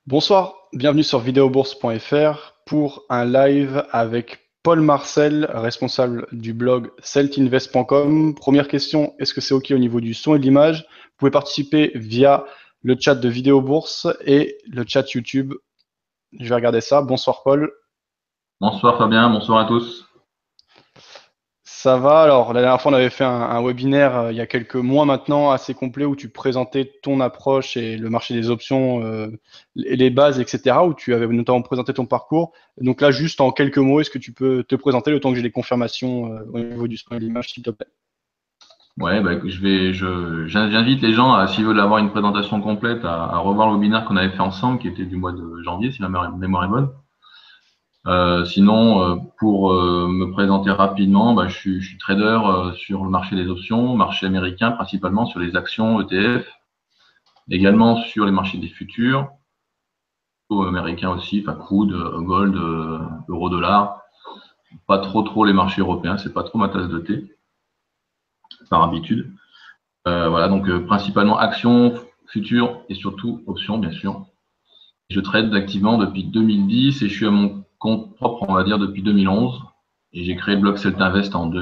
Bonsoir, bienvenue sur videobourse.fr pour un live avec Paul Marcel, responsable du blog celtinvest.com. Première question, est-ce que c'est OK au niveau du son et de l'image? Vous pouvez participer via le chat de Vidéobourse et le chat YouTube. Je vais regarder ça. Bonsoir Paul. Bonsoir Fabien, bonsoir à tous. Ça va. Alors, la dernière fois, on avait fait un webinaire il y a quelques mois maintenant, assez complet, où tu présentais ton approche et le marché des options, les bases, etc., où tu avais notamment présenté ton parcours. Donc là, juste en quelques mots, est-ce que tu peux te présenter le temps que j'ai les confirmations au niveau du son et de l'image, s'il te plaît? Ouais, bah, j'invite les gens à, s'ils veulent avoir une présentation complète, à revoir le webinaire qu'on avait fait ensemble, qui était du mois de janvier, si la mémoire est bonne. Sinon, pour me présenter rapidement, bah, je suis trader sur le marché des options, marché américain principalement, sur les actions ETF, également sur les marchés des futurs, américains aussi, enfin crude, gold, euro, dollar. Pas trop les marchés européens, c'est pas trop ma tasse de thé, par habitude. Voilà, donc principalement actions, futures et surtout options, bien sûr. Je trade activement depuis 2010 et je suis à mon compte propre, on va dire, depuis 2011. Et j'ai créé le blog Celtinvest en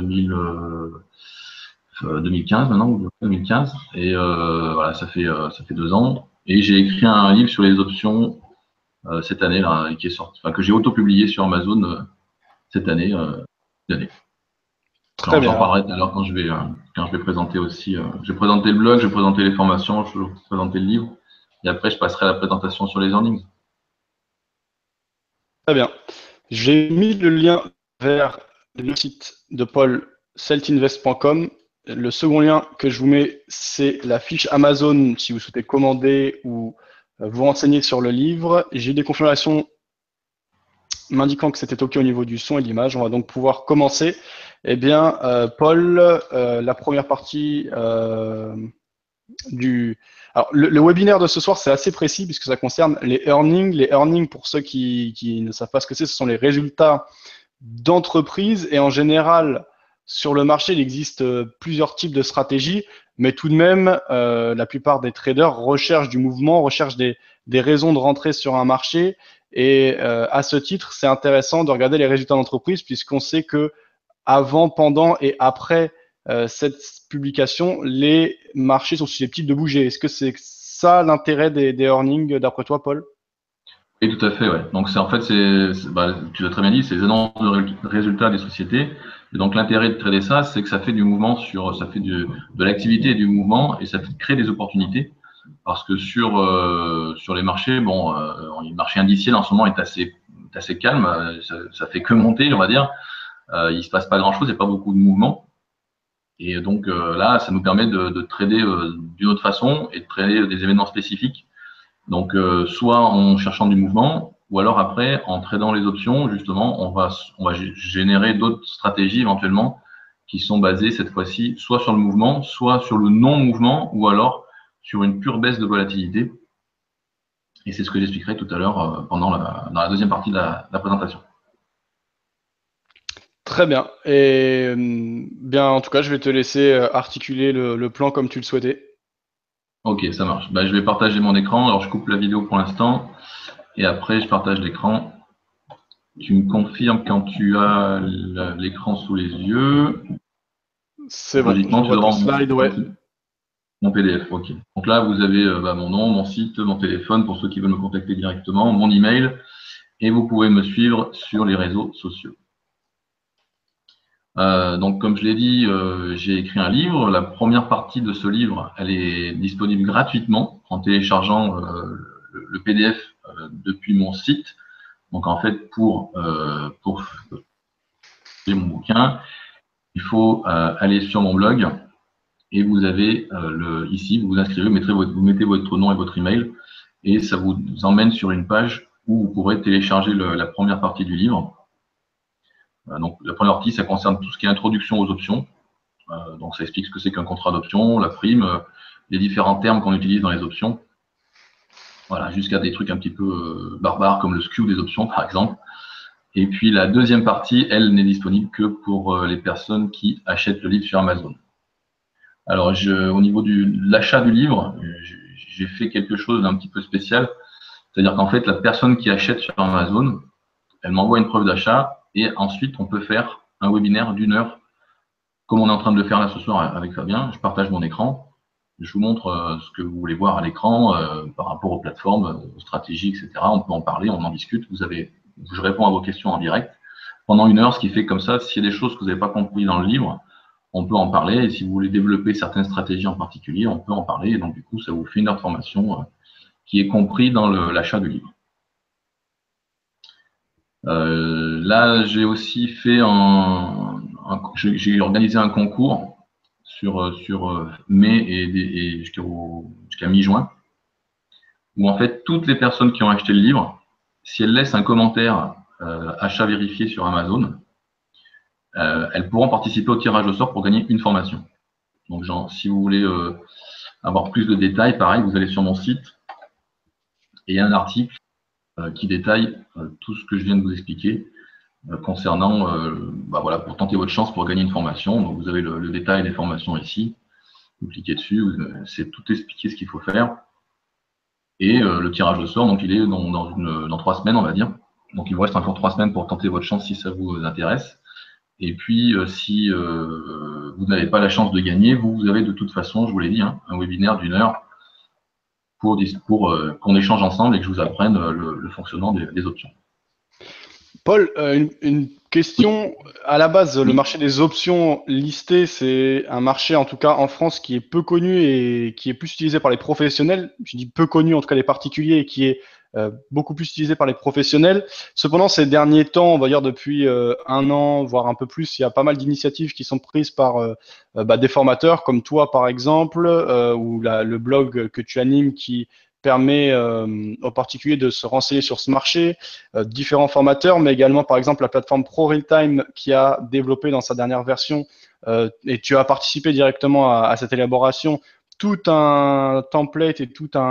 2015 maintenant, 2015. Et voilà, ça fait 2 ans. Et j'ai écrit un livre sur les options cette année, là, qui est sorti, enfin, que j'ai auto-publié sur Amazon cette année. Très J'en bien. parlerai tout à l'heure quand je vais présenter aussi. Je vais présenter le blog, je vais présenter les formations, je vais présenter le livre. Et après, je passerai à la présentation sur les earnings. Très bien. J'ai mis le lien vers le site de Paul, celtinvest.com. Le second lien que je vous mets, c'est la fiche Amazon si vous souhaitez commander ou vous renseigner sur le livre. J'ai eu des confirmations m'indiquant que c'était OK au niveau du son et de l'image. On va donc pouvoir commencer. Eh bien, Paul, la première partie du... Alors, le webinaire de ce soir, c'est assez précis puisque ça concerne les earnings. Les earnings, pour ceux qui ne savent pas ce que c'est, ce sont les résultats d'entreprise. Et en général, sur le marché, il existe plusieurs types de stratégies, mais tout de même, la plupart des traders recherchent du mouvement, recherchent des raisons de rentrer sur un marché. Et à ce titre, c'est intéressant de regarder les résultats d'entreprise puisqu'on sait que avant, pendant et après cette publication, les marchés sont susceptibles de bouger. Est-ce que c'est ça l'intérêt des earnings d'après toi, Paul? Et tout à fait, ouais. Donc, en fait, bah, tu l'as très bien dit, c'est les annonces de résultats des sociétés. Et donc, l'intérêt de trader ça, c'est que ça fait du mouvement ça fait de l'activité et du mouvement et ça crée des opportunités. Parce que sur les marchés, bon, le marché indiciel en ce moment est assez calme. Ça fait que monter, on va dire. Il se passe pas grand-chose, il n'y a pas beaucoup de mouvement. Et donc là, ça nous permet de trader d'une autre façon et de trader des événements spécifiques. Donc soit en cherchant du mouvement, ou alors après, en tradant les options, justement, on va générer d'autres stratégies éventuellement qui sont basées cette fois-ci soit sur le mouvement, soit sur le non-mouvement, ou alors sur une pure baisse de volatilité. Et c'est ce que j'expliquerai tout à l'heure dans la deuxième partie de la présentation. Très bien. Et bien, en tout cas, je vais te laisser articuler le plan comme tu le souhaitais. Ok, ça marche. Bah, je vais partager mon écran. Alors, je coupe la vidéo pour l'instant. Et après, je partage l'écran. Tu me confirmes quand tu as l'écran sous les yeux. C'est Donc, bon, je logiquement, tu vois dois ton avoir slide, ouais. mon PDF. Ok. Donc là, vous avez bah, mon nom, mon site, mon téléphone pour ceux qui veulent me contacter directement, mon email, et vous pouvez me suivre sur les réseaux sociaux. Donc, comme je l'ai dit, j'ai écrit un livre. La première partie de ce livre, elle est disponible gratuitement en téléchargeant le PDF depuis mon site. Donc, en fait, pour mon bouquin, il faut aller sur mon blog et vous avez ici, vous vous inscrivez, vous mettez votre nom et votre email et ça vous emmène sur une page où vous pourrez télécharger la première partie du livre. Donc, la première partie, ça concerne tout ce qui est introduction aux options. Donc, ça explique ce que c'est qu'un contrat d'option, la prime, les différents termes qu'on utilise dans les options. Voilà, jusqu'à des trucs un petit peu barbares comme le skew des options, par exemple. Et puis la deuxième partie, elle n'est disponible que pour les personnes qui achètent le livre sur Amazon. Alors, au niveau de l'achat du livre, j'ai fait quelque chose d'un petit peu spécial. C'est-à-dire qu'en fait, la personne qui achète sur Amazon, elle m'envoie une preuve d'achat et ensuite, on peut faire un webinaire d'1 heure, comme on est en train de le faire là ce soir avec Fabien. Je partage mon écran, je vous montre ce que vous voulez voir à l'écran par rapport aux plateformes, aux stratégies, etc. On peut en parler, on en discute. Je réponds à vos questions en direct pendant 1 heure, ce qui fait comme ça, s'il y a des choses que vous n'avez pas compris dans le livre, on peut en parler. Et si vous voulez développer certaines stratégies en particulier, on peut en parler. Et donc, du coup, ça vous fait 1 heure de formation qui est compris dans l'achat du livre. Là, j'ai aussi fait j'ai organisé un concours sur mai et jusqu'à mi-juin, où en fait, toutes les personnes qui ont acheté le livre, si elles laissent un commentaire achat vérifié sur Amazon, elles pourront participer au tirage au sort pour gagner une formation. Donc, genre, si vous voulez avoir plus de détails, pareil, vous allez sur mon site et il y a un article qui détaille tout ce que je viens de vous expliquer concernant, voilà, pour tenter votre chance pour gagner une formation. Donc, vous avez le détail des formations ici. Vous cliquez dessus, c'est tout expliqué ce qu'il faut faire. Et le tirage au sort, donc il est dans 3 semaines, on va dire. Donc, il vous reste encore 3 semaines pour tenter votre chance si ça vous intéresse. Et puis, si vous n'avez pas la chance de gagner, vous avez de toute façon, je vous l'ai dit, hein, un webinaire d'1 heure pour qu'on échange ensemble et que je vous apprenne le fonctionnement des options. Paul, une question. À la base, le marché des options listées, c'est un marché, en tout cas en France, qui est peu connu et qui est plus utilisé par les professionnels. Je dis peu connu, en tout cas les particuliers, et qui est beaucoup plus utilisé par les professionnels. Cependant, ces derniers temps, on va dire depuis 1 an, voire un peu plus, il y a pas mal d'initiatives qui sont prises par des formateurs comme toi, par exemple, ou le blog que tu animes qui permet aux particuliers de se renseigner sur ce marché, différents formateurs, mais également par exemple la plateforme Pro Realtime qui a développé dans sa dernière version, et tu as participé directement à cette élaboration, tout un template et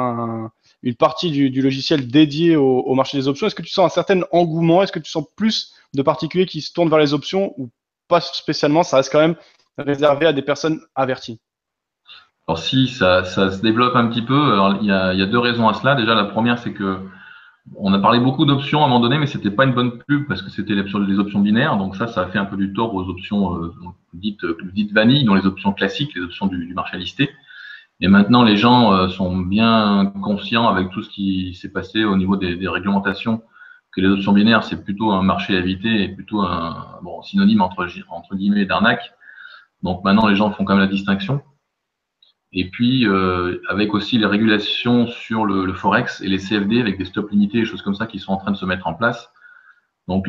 une partie du logiciel dédié au marché des options. Est-ce que tu sens un certain engouement? Est-ce que tu sens plus de particuliers qui se tournent vers les options ou pas spécialement? Ça reste quand même réservé à des personnes averties. Alors si, ça se développe un petit peu. Alors, il y a 2 raisons à cela. Déjà, la première, c'est que on a parlé beaucoup d'options à un moment donné, mais c'était pas une bonne pub parce que c'était les options binaires. Donc ça a fait un peu du tort aux options dites vanille, dont les options classiques, les options du marché listé. Et maintenant, les gens sont bien conscients avec tout ce qui s'est passé au niveau des réglementations que les options binaires, c'est plutôt un marché à éviter et plutôt un synonyme entre guillemets d'arnaque. Donc maintenant, les gens font quand même la distinction. Et puis, avec aussi les régulations sur le Forex et les CFD avec des stops limités et choses comme ça qui sont en train de se mettre en place. Donc,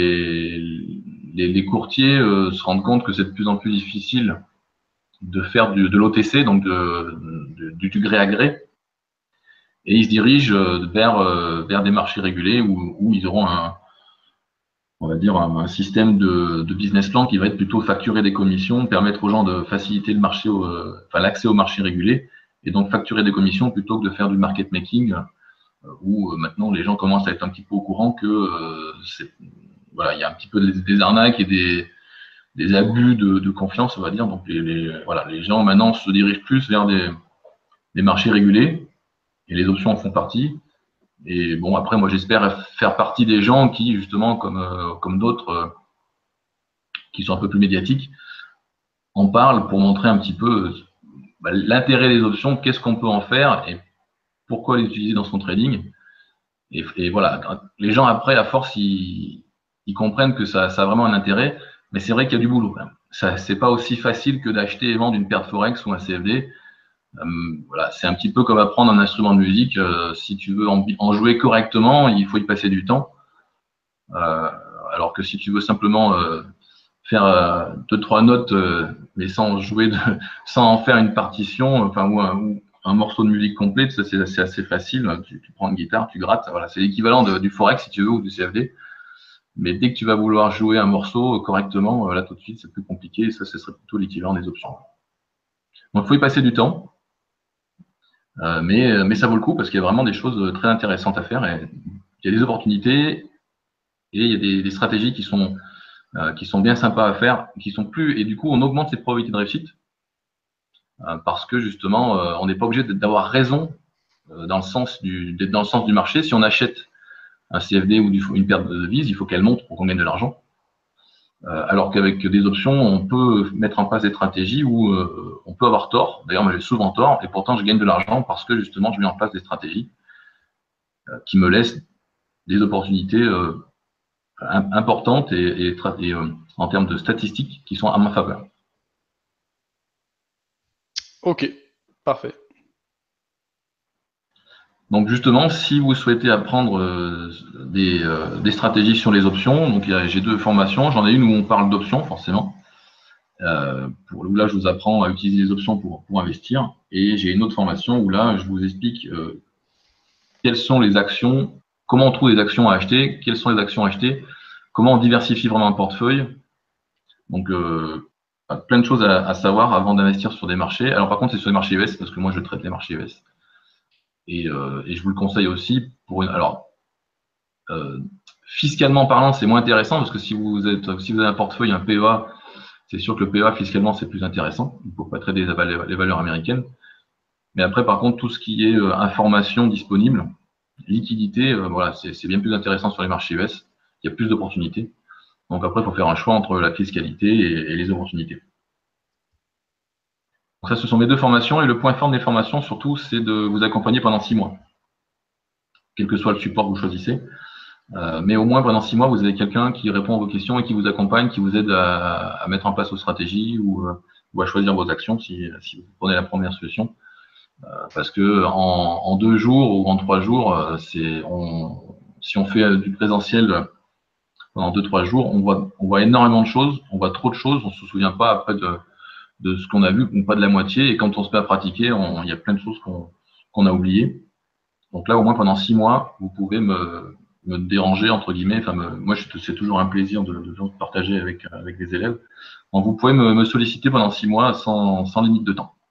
les courtiers se rendent compte que c'est de plus en plus difficile de faire de l'OTC, donc du gré à gré. Et ils se dirigent vers des marchés régulés où ils auront on va dire, un système de business plan qui va être plutôt facturer des commissions, permettre aux gens de faciliter le marché, l'accès au marché régulé, et donc facturer des commissions plutôt que de faire du market making, où maintenant les gens commencent à être un petit peu au courant que voilà, il y a un petit peu des arnaques et des abus de confiance, on va dire. Donc voilà, les gens maintenant se dirigent plus vers des marchés régulés, et les options en font partie. Et bon, après, moi, j'espère faire partie des gens qui, justement, comme d'autres, qui sont un peu plus médiatiques, en parlent pour montrer un petit peu l'intérêt des options, qu'est-ce qu'on peut en faire et pourquoi les utiliser dans son trading. Et voilà, les gens, après, à force, ils comprennent que ça a vraiment un intérêt, mais c'est vrai qu'il y a du boulot quand même. Ça, c'est pas aussi facile que d'acheter et vendre une paire de Forex ou un CFD. Voilà, c'est un petit peu comme apprendre un instrument de musique. Si tu veux en jouer correctement, il faut y passer du temps. Alors que si tu veux simplement faire 2-3 notes, mais sans jouer, sans en faire une partition, enfin ou un morceau de musique complète, ça c'est assez facile. Tu prends une guitare, tu grattes, voilà, c'est l'équivalent du forex si tu veux ou du CFD. Mais dès que tu vas vouloir jouer un morceau correctement, là tout de suite c'est plus compliqué. Et ça, ce serait plutôt l'équivalent des options. Donc il faut y passer du temps. Mais ça vaut le coup parce qu'il y a vraiment des choses très intéressantes à faire. Et il y a des opportunités et il y a des stratégies qui sont bien sympas à faire, qui sont plus, et du coup on augmente ses probabilités de réussite parce que justement on n'est pas obligé d'avoir raison dans le sens d'être dans le sens du marché. Si on achète un CFD ou une paire de devises, il faut qu'elle monte pour qu'on gagne de l'argent. Alors qu'avec des options, on peut mettre en place des stratégies où on peut avoir tort. D'ailleurs, moi j'ai souvent tort, et pourtant je gagne de l'argent parce que justement je mets en place des stratégies qui me laissent des opportunités importantes et en termes de statistiques qui sont à ma faveur. Ok, parfait. Donc justement, si vous souhaitez apprendre des stratégies sur les options, donc j'ai 2 formations. J'en ai une où on parle d'options, forcément. Où là, je vous apprends à utiliser les options pour investir. Et j'ai une autre formation où là, je vous explique quelles sont les actions, comment on trouve les actions à acheter, quelles sont les actions à acheter, comment on diversifie vraiment un portefeuille. Donc, plein de choses à savoir avant d'investir sur des marchés. Alors, par contre, c'est sur les marchés US, parce que moi, je traite les marchés US. Et je vous le conseille aussi pour une. Alors, fiscalement parlant, c'est moins intéressant parce que si vous avez un portefeuille, un PEA, c'est sûr que le PEA fiscalement c'est plus intéressant. Il ne faut pas trader les valeurs américaines. Mais après, par contre, tout ce qui est information disponible, liquidité, voilà, c'est bien plus intéressant sur les marchés US. Il y a plus d'opportunités. Donc après, il faut faire un choix entre la fiscalité et les opportunités. Donc ça, ce sont mes 2 formations. Et le point fort des formations, surtout, c'est de vous accompagner pendant 6 mois. Quel que soit le support que vous choisissez. Mais au moins, pendant 6 mois, vous avez quelqu'un qui répond à vos questions et qui vous accompagne, qui vous aide à mettre en place vos stratégies ou à choisir vos actions si vous prenez la première solution. Parce que en 2 jours ou en 3 jours, si on fait du présentiel pendant 2-3 jours, on voit énormément de choses, on voit trop de choses, on se souvient pas après de ce qu'on a vu, ou pas de la moitié. Et quand on se met à pratiquer, il y a plein de choses qu'on a oubliées. Donc là, au moins pendant 6 mois, vous pouvez me déranger, entre guillemets. Enfin, moi, c'est toujours un plaisir de partager avec les élèves. Donc, vous pouvez me solliciter pendant 6 mois sans limite de temps.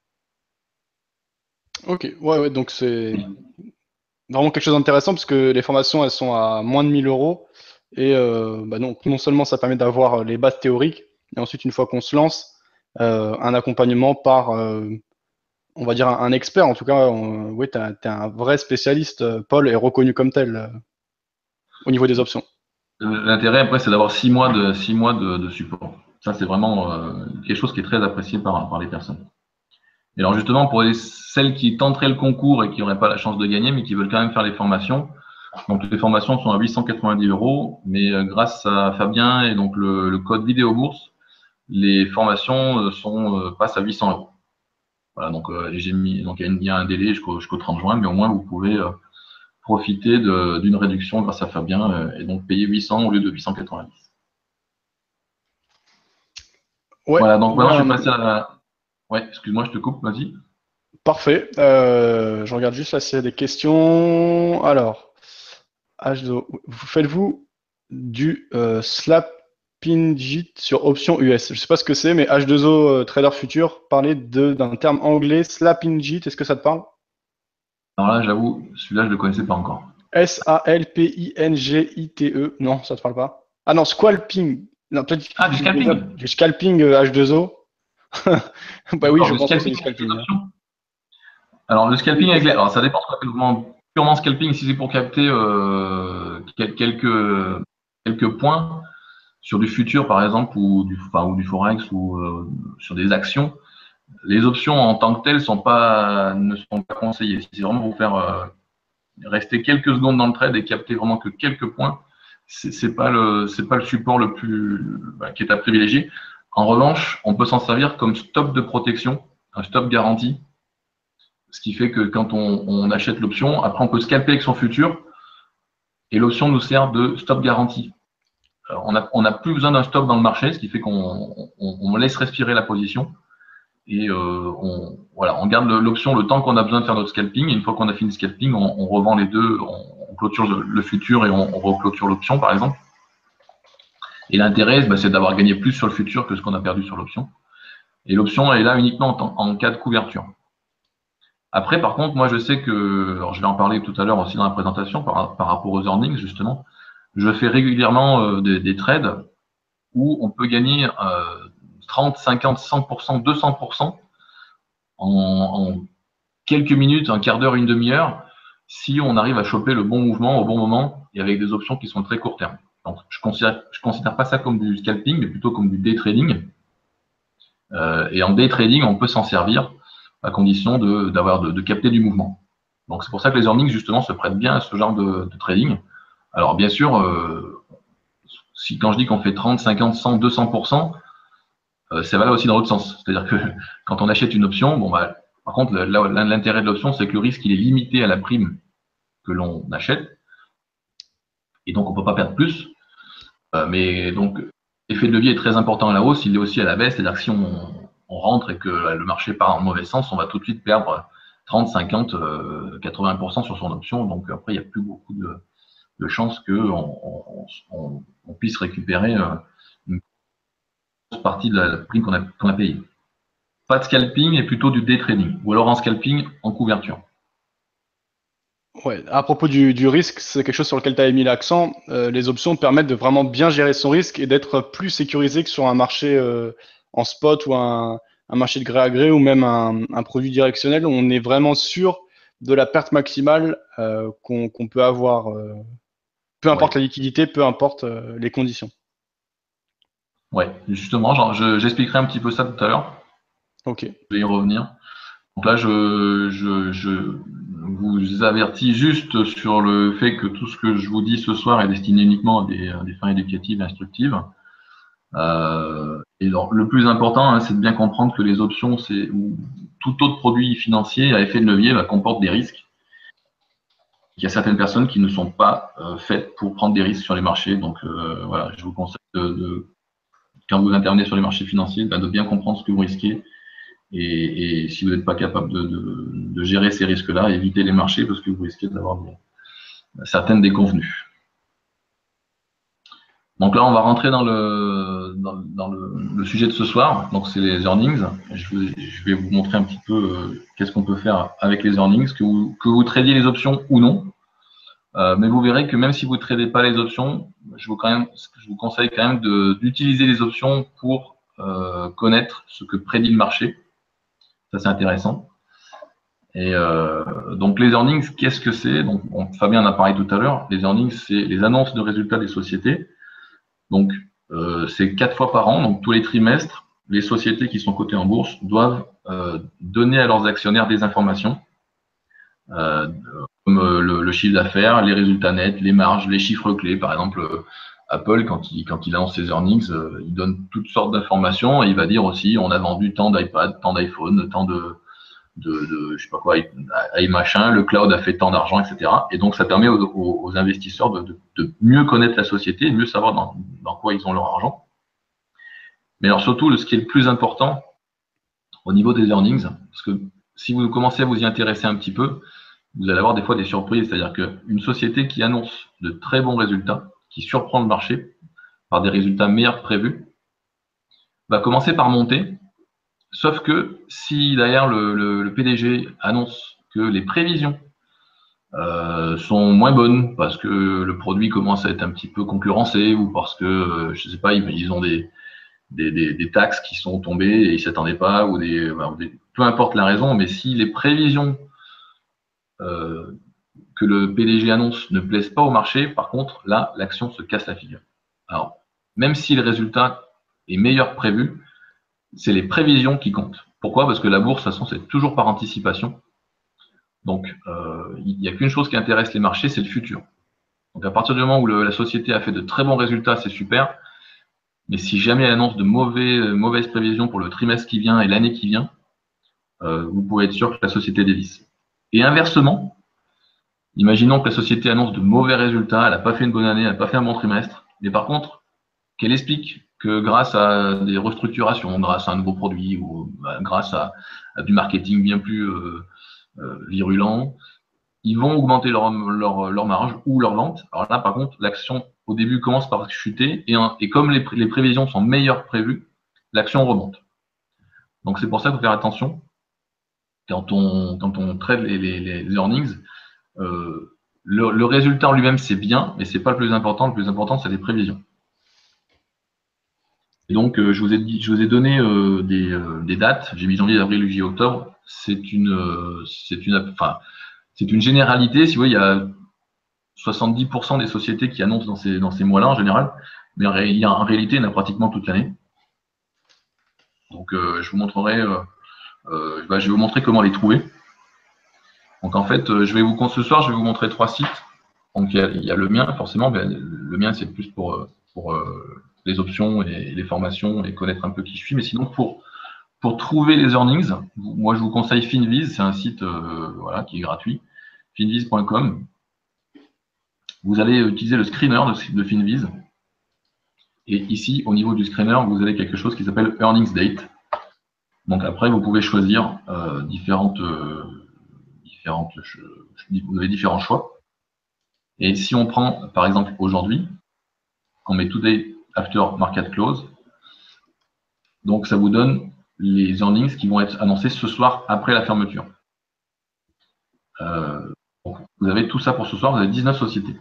Ok, ouais, donc c'est vraiment quelque chose d'intéressant parce que les formations, elles sont à moins de 1000 euros. Et donc, non seulement ça permet d'avoir les bases théoriques, et ensuite, une fois qu'on se lance, un accompagnement par, on va dire, un expert. En tout cas, oui, t'es un vrai spécialiste. Paul est reconnu comme tel au niveau des options. L'intérêt, après, c'est d'avoir 6 mois de support. Ça, c'est vraiment quelque chose qui est très apprécié par les personnes. Et alors, justement, pour celles qui tenteraient le concours et qui n'auraient pas la chance de gagner, mais qui veulent quand même faire les formations, donc les formations sont à 890 €, mais grâce à Fabien et donc le code vidéo bourse, les formations passent à 800 €. Voilà, donc il y a un délai jusqu'au 30 juin, mais au moins vous pouvez profiter d'une réduction grâce à Fabien et donc payer 800 au lieu de 890. Ouais, Voilà, donc maintenant je ouais, vais passer à la. Ouais, excuse-moi, je te coupe, vas-y. parfait. Je regarde juste là s'il y a des questions. Alors, H2O, faites-vous du slapinjit sur option US? Je ne sais pas ce que c'est, mais H2O Trader Future parlait d'un terme anglais, slapinjit. Est-ce que ça te parle? Alors là, j'avoue, celui-là, je ne le connaissais pas encore. Salpingite. Non, ça te parle pas? Ah non, squalping. Non, peut-être Ah, du qu'il voulait dire scalping. du scalping H2O. Bah oui, D'accord, je du pense que c'est du scalping avec les scalping, hein. options. Alors, le scalping avec les. Alors, ça dépend de ce qu'on appelle vraiment purement scalping. Si c'est pour capter quelques points sur du futur, par exemple, ou du forex, ou sur des actions, les options en tant que telles ne sont pas conseillées. Si c'est vraiment pour faire rester quelques secondes dans le trade et capter vraiment que quelques points, c'est pas le support le plus qui est à privilégier. En revanche, on peut s'en servir comme stop de protection, un stop garanti, ce qui fait que quand on achète l'option, après on peut scalper avec son futur et l'option nous sert de stop garanti. On n'a plus besoin d'un stop dans le marché, ce qui fait qu'on laisse respirer la position et on garde l'option le temps qu'on a besoin de faire notre scalping. Et une fois qu'on a fini le scalping, on revend les deux, on clôture le futur et on reclôture l'option, par exemple. Et l'intérêt, c'est d'avoir gagné plus sur le futur que ce qu'on a perdu sur l'option. Et l'option est là uniquement en cas de couverture. Après, par contre, moi, je sais que, alors je vais en parler tout à l'heure aussi dans la présentation par rapport aux earnings, justement. Je fais régulièrement des trades où on peut gagner 30, 50, 100%, 200% en quelques minutes, un quart d'heure, une demi-heure, si on arrive à choper le bon mouvement au bon moment et avec des options qui sont très court terme. Donc, je considère pas ça comme du scalping, mais plutôt comme du day trading. Et en day trading, on peut s'en servir à condition de capter du mouvement. Donc, c'est pour ça que les earnings, justement, se prêtent bien à ce genre de trading. Alors, bien sûr, quand je dis qu'on fait 30, 50, 100, 200%, c'est valable aussi dans l'autre sens. C'est-à-dire que quand on achète une option, bon, bah, par contre, l'intérêt de l'option, c'est que le risque, il est limité à la prime que l'on achète. Et donc, on ne peut pas perdre plus. Mais donc, l'effet de levier est très important à la hausse, il est aussi à la baisse. C'est-à-dire que si on rentre et que le marché part en mauvais sens, on va tout de suite perdre 30, 50, 80% sur son option. Donc, après, il n'y a plus beaucoup de chances qu'on puisse récupérer une grosse partie de la prime qu'on a payée. Pas de scalping, mais plutôt du day trading. Ou alors en scalping, en couverture. Ouais. À propos du risque, c'est quelque chose sur lequel tu avais mis l'accent. Les options permettent de vraiment bien gérer son risque et d'être plus sécurisé que sur un marché en spot ou un marché de gré à gré ou même un produit directionnel où on est vraiment sûr de la perte maximale qu'on peut avoir, peu importe Ouais. la liquidité, peu importe les conditions. Ouais, justement, j'expliquerai un petit peu ça tout à l'heure. Ok. Je vais y revenir. Donc là, je vous avertis juste sur le fait que tout ce que je vous dis ce soir est destiné uniquement à des fins éducatives et instructives. Et alors, le plus important, hein, c'est de bien comprendre que les options, ou tout autre produit financier à effet de levier comporte des risques. Il y a certaines personnes qui ne sont pas faites pour prendre des risques sur les marchés. Donc voilà, je vous conseille quand vous intervenez sur les marchés financiers, de bien comprendre ce que vous risquez. Et si vous n'êtes pas capable de gérer ces risques-là, évitez les marchés parce que vous risquez d'avoir certaines déconvenues. Donc là, on va rentrer dans le sujet de ce soir. Donc, c'est les earnings. Je vais vous montrer un petit peu qu'est-ce qu'on peut faire avec les earnings, que vous tradiez les options ou non. Mais vous verrez que même si vous ne tradez pas les options, je vous conseille quand même d'utiliser les options pour connaître ce que prédit le marché. Ça, c'est intéressant. Et donc, les earnings, qu'est-ce que c'est? Donc, Fabien en a parlé tout à l'heure. Les earnings, c'est les annonces de résultats des sociétés. Donc, c'est 4 fois par an, donc tous les trimestres, les sociétés qui sont cotées en bourse doivent donner à leurs actionnaires des informations, comme le chiffre d'affaires, les résultats nets, les marges, les chiffres clés. Par exemple, Apple, quand il annonce ses earnings, il donne toutes sortes d'informations et il va dire aussi on a vendu tant d'iPad, tant d'iPhone, tant de je sais pas quoi, machin, le cloud a fait tant d'argent, etc. Et donc, ça permet aux investisseurs de mieux connaître la société, mieux savoir dans quoi ils ont leur argent. Mais alors, surtout, ce qui est le plus important au niveau des earnings, parce que si vous commencez à vous y intéresser un petit peu, vous allez avoir des fois des surprises. C'est-à-dire qu'une société qui annonce de très bons résultats, qui surprend le marché par des résultats meilleurs que prévus, va commencer par monter. Sauf que si derrière le PDG annonce que les prévisions sont moins bonnes parce que le produit commence à être un petit peu concurrencé ou parce que, je sais pas, ils ont des taxes qui sont tombées et ils ne s'attendaient pas, ou peu importe la raison, mais si les prévisions que le PDG annonce ne plaisent pas au marché, par contre, là, l'action se casse la figure. Alors, même si le résultat est meilleur que prévu, c'est les prévisions qui comptent. Pourquoi? Parce que la bourse, de toute façon, c'est toujours par anticipation. Donc, il n'y a qu'une chose qui intéresse les marchés, c'est le futur. Donc, à partir du moment où la société a fait de très bons résultats, c'est super. Mais si jamais elle annonce de mauvaises prévisions pour le trimestre qui vient et l'année qui vient, vous pouvez être sûr que la société dévisse. Et inversement, imaginons que la société annonce de mauvais résultats, elle n'a pas fait une bonne année, elle n'a pas fait un bon trimestre, mais par contre, qu'elle explique que grâce à des restructurations, grâce à un nouveau produit ou grâce à du marketing bien plus virulent, ils vont augmenter leur marge ou leur vente. Alors là, par contre, l'action au début commence par chuter et comme les prévisions sont meilleures que prévues, l'action remonte. Donc c'est pour ça qu'il faut faire attention quand on trade les earnings. Le résultat en lui-même, c'est bien, mais c'est pas le plus important. Le plus important, c'est les prévisions. Et donc, je vous ai donné des dates. J'ai mis janvier, avril, juillet, octobre. enfin, c'est une généralité. Si vous voulez, il y a 70% des sociétés qui annoncent dans ces mois-là en général, mais en réalité, il y en a pratiquement toute l'année. Donc, je vous montrerai, je vais vous montrer comment les trouver. Donc, en fait, ce soir, je vais vous montrer 3 sites. Donc, il y a le mien, forcément. Le mien, c'est plus pour les options et les formations et connaître un peu qui je suis. Mais sinon, pour trouver les earnings, moi, je vous conseille Finviz. C'est un site voilà, qui est gratuit, finviz.com. Vous allez utiliser le screener de Finviz. Et ici, au niveau du screener, vous avez quelque chose qui s'appelle Earnings Date. Donc après, vous pouvez choisir vous avez différents choix. Et si on prend, par exemple, aujourd'hui, on met Today After Market Close, donc ça vous donne les earnings qui vont être annoncés ce soir après la fermeture. Donc vous avez tout ça pour ce soir, vous avez 19 sociétés.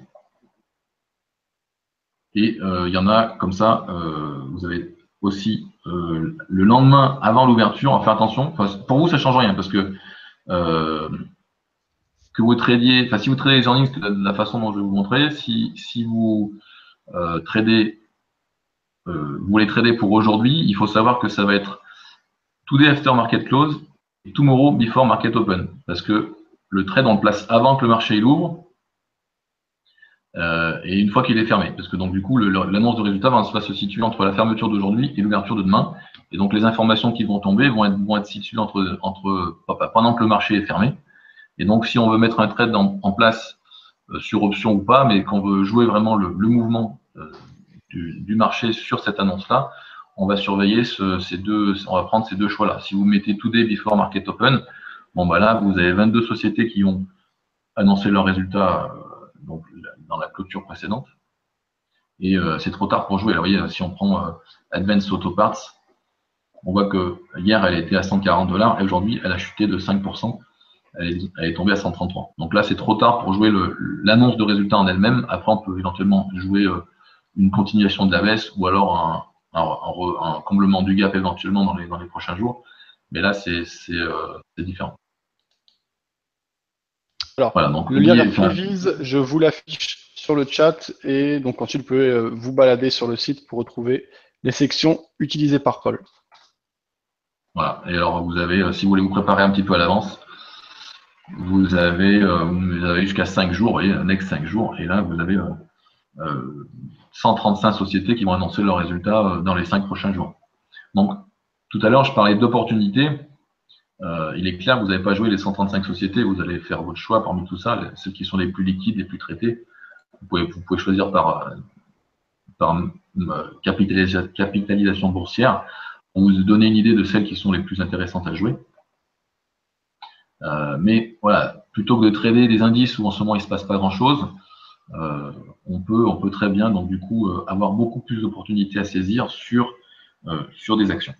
Et il y en a comme ça, vous avez aussi le lendemain avant l'ouverture, faire attention, pour vous ça ne change rien parce que vous tradiez, si vous tradez les earnings de la façon dont je vais vous montrer, si vous tradez, vous voulez trader pour aujourd'hui, il faut savoir que ça va être today after market close et tomorrow before market open. Parce que le trade, on le place avant que le marché il ouvre et une fois qu'il est fermé. Parce que donc du coup, l'annonce de résultat va se situer entre la fermeture d'aujourd'hui et l'ouverture de demain. Et donc les informations qui vont tomber vont être situées pendant que le marché est fermé. Et donc si on veut mettre un trade en place sur option ou pas, mais qu'on veut jouer vraiment le mouvement du marché sur cette annonce-là, on va surveiller on va prendre ces deux choix-là. Si vous mettez Today Before Market Open, bon bah là, vous avez 22 sociétés qui ont annoncé leurs résultats donc, dans la clôture précédente. Et c'est trop tard pour jouer. Alors, vous voyez, si on prend Advanced Auto Parts, on voit que hier, elle était à 140 $ et aujourd'hui, elle a chuté de 5%. Elle est tombée à 133. Donc là, c'est trop tard pour jouer l'annonce de résultat en elle-même. Après, on peut éventuellement jouer une continuation de la baisse ou alors un comblement du gap éventuellement dans les prochains jours. Mais là, c'est différent. Alors, voilà, donc, le lien vers Finviz, je vous l'affiche sur le chat et donc ensuite, vous pouvez vous balader sur le site pour retrouver les sections utilisées par Paul. Voilà. Et alors, vous avez, si vous voulez vous préparer un petit peu à l'avance, vous avez jusqu'à 5 jours, vous voyez, next 5 jours, et là, vous avez 135 sociétés qui vont annoncer leurs résultats dans les 5 prochains jours. Donc, tout à l'heure, je parlais d'opportunités. Il est clair que vous n'avez pas joué les 135 sociétés, vous allez faire votre choix parmi tout ça, ceux qui sont les plus liquides, les plus traités. Vous pouvez choisir par capitalisation boursière pour vous donner une idée de celles qui sont les plus intéressantes à jouer. Mais voilà, plutôt que de trader des indices où en ce moment il ne se passe pas grand-chose, on peut très bien donc du coup avoir beaucoup plus d'opportunités à saisir sur des actions.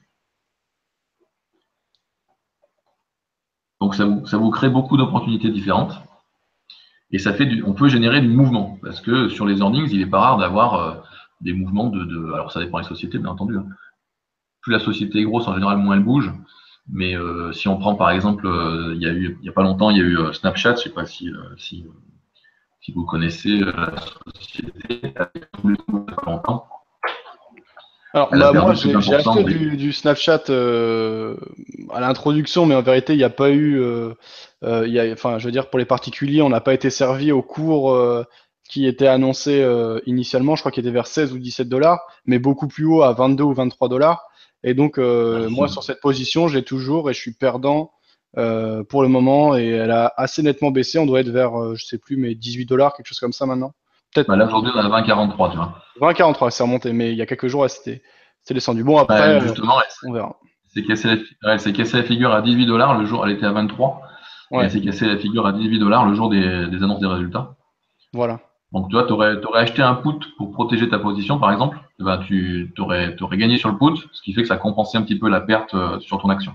Donc ça vous crée beaucoup d'opportunités différentes et on peut générer du mouvement parce que sur les earnings, il n'est pas rare d'avoir des mouvements alors ça dépend des sociétés bien entendu. Hein. Plus la société est grosse, en général moins elle bouge. Mais si on prend par exemple, il n'y a pas longtemps, il y a eu Snapchat, je ne sais pas si vous connaissez la société, avec tous les il n'y a pas longtemps. Alors, moi, j'ai acheté du Snapchat à l'introduction, mais en vérité, il n'y a pas eu. Enfin, je veux dire, pour les particuliers, on n'a pas été servi au cours qui était annoncé initialement. Je crois qu'il était vers 16 ou 17 $, mais beaucoup plus haut à 22 ou 23 $. Et donc, moi, sur cette position, j'ai toujours et je suis perdant pour le moment. Et elle a assez nettement baissé. On doit être vers, je sais plus, mais 18 $, quelque chose comme ça maintenant. Peut-être. Là, aujourd'hui, on a 20,43, tu vois. 20,43, c'est remonté, mais il y a quelques jours, c'était descendu. Bon, après, justement, on verra. C'est cassé la figure à 18 $, le jour, elle était à 23. Ouais. Et elle s'est cassé la figure à 18 $ le jour des annonces des résultats. Voilà. Donc, tu vois, tu aurais acheté un put pour protéger ta position, par exemple. Ben, tu aurais gagné sur le put, ce qui fait que ça compensait un petit peu la perte sur ton action.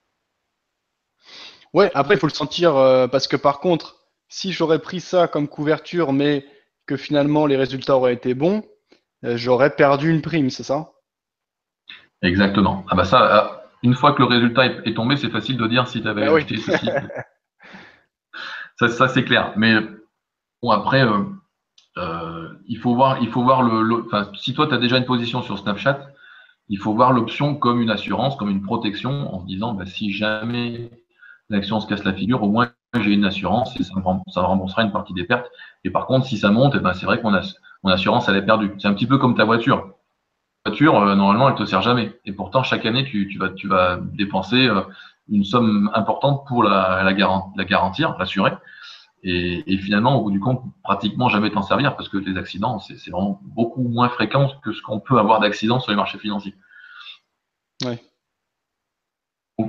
Ouais, après, il faut le sentir parce que par contre, si j'aurais pris ça comme couverture, mais que finalement les résultats auraient été bons, j'aurais perdu une prime, c'est ça? Exactement. Ah bah ça, une fois que le résultat est tombé, c'est facile de dire si tu avais Bah oui. acheté ceci. Ça c'est clair. Mais bon, après, il faut voir enfin, si toi, tu as déjà une position sur Snapchat, il faut voir l'option comme une assurance, comme une protection, en se disant, bah, si jamais l'action se casse la figure, au moins j'ai une assurance et ça me remboursera une partie des pertes. Et par contre, si ça monte, eh ben, c'est vrai que mon assurance, elle est perdue. C'est un petit peu comme ta voiture. Ta voiture, normalement, elle te sert jamais. Et pourtant, chaque année, tu vas dépenser une somme importante pour la garantir, l'assurer. Et finalement, au bout du compte, pratiquement jamais t'en servir parce que les accidents, c'est vraiment beaucoup moins fréquent que ce qu'on peut avoir d'accidents sur les marchés financiers. Ouais. Donc,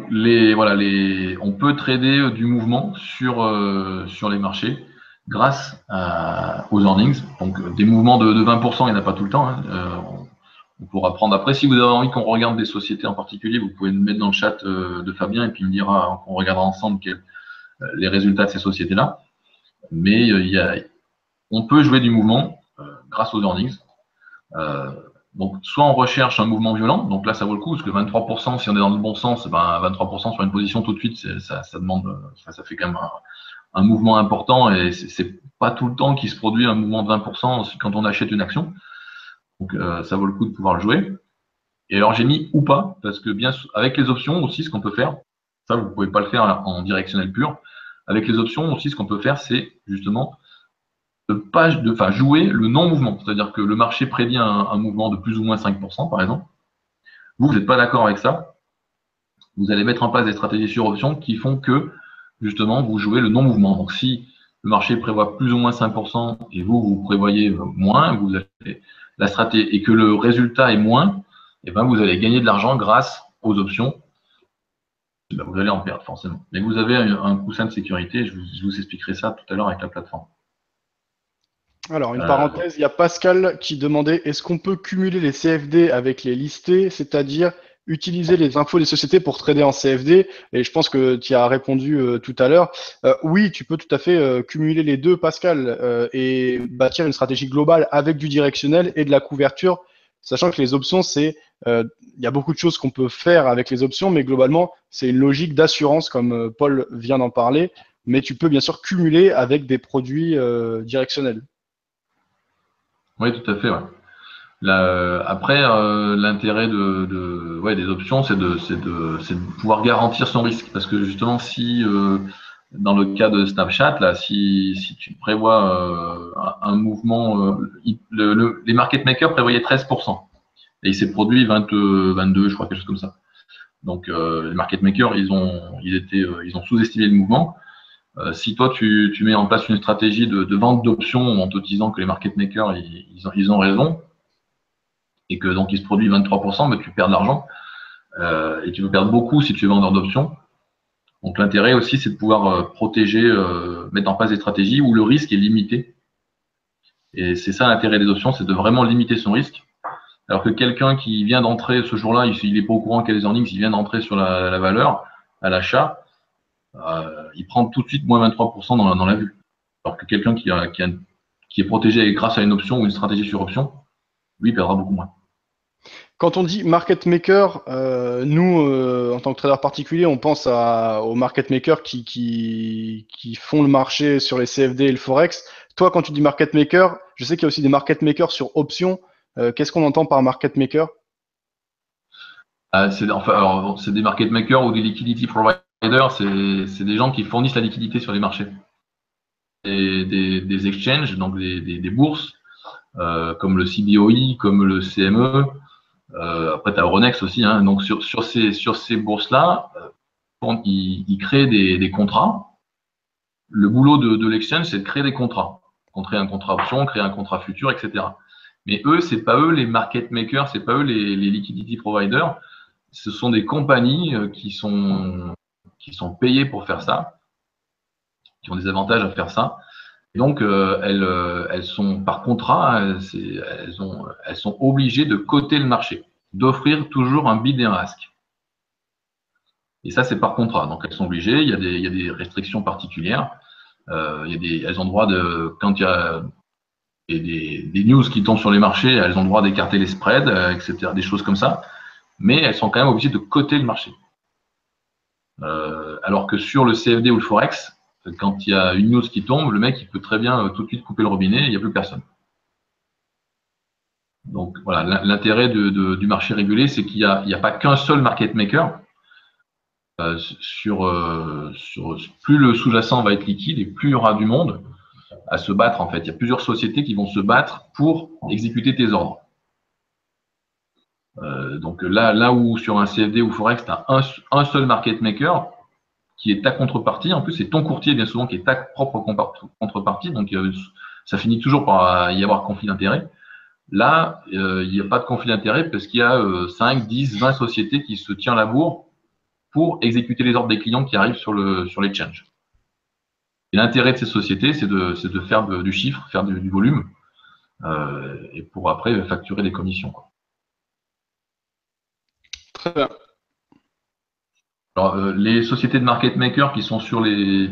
on peut trader du mouvement sur les marchés grâce aux earnings. Donc, des mouvements de 20%, il n'y en a pas tout le temps. Hein. On pourra prendre après. Si vous avez envie qu'on regarde des sociétés en particulier, vous pouvez me mettre dans le chat de Fabien et puis il me dira qu'on regardera ensemble les résultats de ces sociétés-là. Mais on peut jouer du mouvement grâce aux earnings. Donc, soit on recherche un mouvement violent, donc là, ça vaut le coup, parce que 23%, si on est dans le bon sens, ben, 23% sur une position tout de suite, ça fait quand même un mouvement important et c'est pas tout le temps qu'il se produit un mouvement de 20% quand on achète une action. Donc, ça vaut le coup de pouvoir le jouer. Et alors, j'ai mis ou pas, parce que bien avec les options aussi, ce qu'on peut faire, ça, vous pouvez pas le faire en directionnel pur. Avec les options aussi, ce qu'on peut faire, c'est justement jouer le non-mouvement. C'est-à-dire que le marché prédit un mouvement de plus ou moins 5%, par exemple. Vous n'êtes pas d'accord avec ça. Vous allez mettre en place des stratégies sur option qui font que, justement, vous jouez le non-mouvement. Donc, si le marché prévoit plus ou moins 5% et vous prévoyez moins, vous avez la stratégie, et que le résultat est moins, et ben vous allez gagner de l'argent grâce aux options. Ben, vous allez en perdre, forcément. Mais vous avez un coussin de sécurité. Je vous expliquerai ça tout à l'heure avec la plateforme. Alors, une parenthèse, il y a Pascal qui demandait est-ce qu'on peut cumuler les CFD avec les listés, c'est-à-dire utiliser les infos des sociétés pour trader en CFD? Et je pense que tu y as répondu tout à l'heure. Oui, tu peux tout à fait cumuler les deux, Pascal, et bâtir une stratégie globale avec du directionnel et de la couverture, sachant que les options, il y a beaucoup de choses qu'on peut faire avec les options, mais globalement, c'est une logique d'assurance, comme Paul vient d'en parler, mais tu peux bien sûr cumuler avec des produits directionnels. Oui, tout à fait. Ouais. Après, l'intérêt des options, c'est de pouvoir garantir son risque. Parce que justement, si dans le cas de Snapchat, là, si tu prévois un mouvement, les market makers prévoyaient 13%. Et il s'est produit 22, je crois, quelque chose comme ça. Donc, les market makers, ils ont sous-estimé le mouvement. Si toi, tu mets en place une stratégie de vente d'options en te disant que les market makers, ils ont raison, et que donc il se produit 23%, mais tu perds de l'argent. Et tu peux perdre beaucoup si tu es vendeur d'options. Donc l'intérêt aussi, c'est de pouvoir protéger, mettre en place des stratégies où le risque est limité. Et c'est ça l'intérêt des options, c'est de vraiment limiter son risque. Alors que quelqu'un qui vient d'entrer ce jour-là, il n'est pas au courant qu'il y a des earnings, il vient d'entrer sur la valeur à l'achat, il prend tout de suite moins 23% dans la vue. Alors que quelqu'un qui est protégé grâce à une option ou une stratégie sur option, lui, perdra beaucoup moins. Quand on dit market maker, nous, en tant que trader particulier, on pense aux market makers qui font le marché sur les CFD et le Forex. Toi, quand tu dis market maker, je sais qu'il y a aussi des market makers sur options. Qu'est-ce qu'on entend par market maker? C'est des market makers ou des liquidity providers, c'est des gens qui fournissent la liquidité sur les marchés. Des exchanges, donc des bourses, comme le CBOE, comme le CME. Après, tu as Euronext aussi. Hein. Donc, sur ces bourses-là, ils créent des contrats. Le boulot de l'exchange, c'est de créer des contrats. Créer un contrat option, créer un contrat futur, etc. Mais eux, c'est pas eux les market makers, c'est pas eux les liquidity providers. Ce sont des compagnies qui sont payées pour faire ça, qui ont des avantages à faire ça. Et donc, elles sont par contrat, elles sont obligées de coter le marché, d'offrir toujours un bid et un ask. Et ça, c'est par contrat. Donc, elles sont obligées. Il y a des restrictions particulières. Elles ont droit quand il y a des news qui tombent sur les marchés, elles ont droit d'écarter les spreads, etc., des choses comme ça. Mais elles sont quand même obligées de coter le marché. Alors que sur le CFD ou le Forex, quand il y a une news qui tombe, le mec il peut très bien tout de suite couper le robinet, il n'y a plus personne. Donc voilà, l'intérêt du marché régulé, c'est qu'il n'y a pas qu'un seul market maker. Plus le sous-jacent va être liquide et plus il y aura du monde à se battre en fait. Il y a plusieurs sociétés qui vont se battre pour exécuter tes ordres. Donc là où sur un CFD ou Forex, tu as un seul market maker qui est ta contrepartie. En plus, c'est ton courtier bien souvent qui est ta propre contrepartie. Donc ça finit toujours par y avoir conflit d'intérêt. Là, il n'y a pas de conflit d'intérêt parce qu'il y a 5, 10, 20 sociétés qui se tiennent la bourre pour exécuter les ordres des clients qui arrivent sur l'exchange. Et l'intérêt de ces sociétés, c'est de faire du chiffre, faire du volume, et pour après facturer des commissions, quoi. Très bien. Alors, les sociétés de market makers qui sont sur les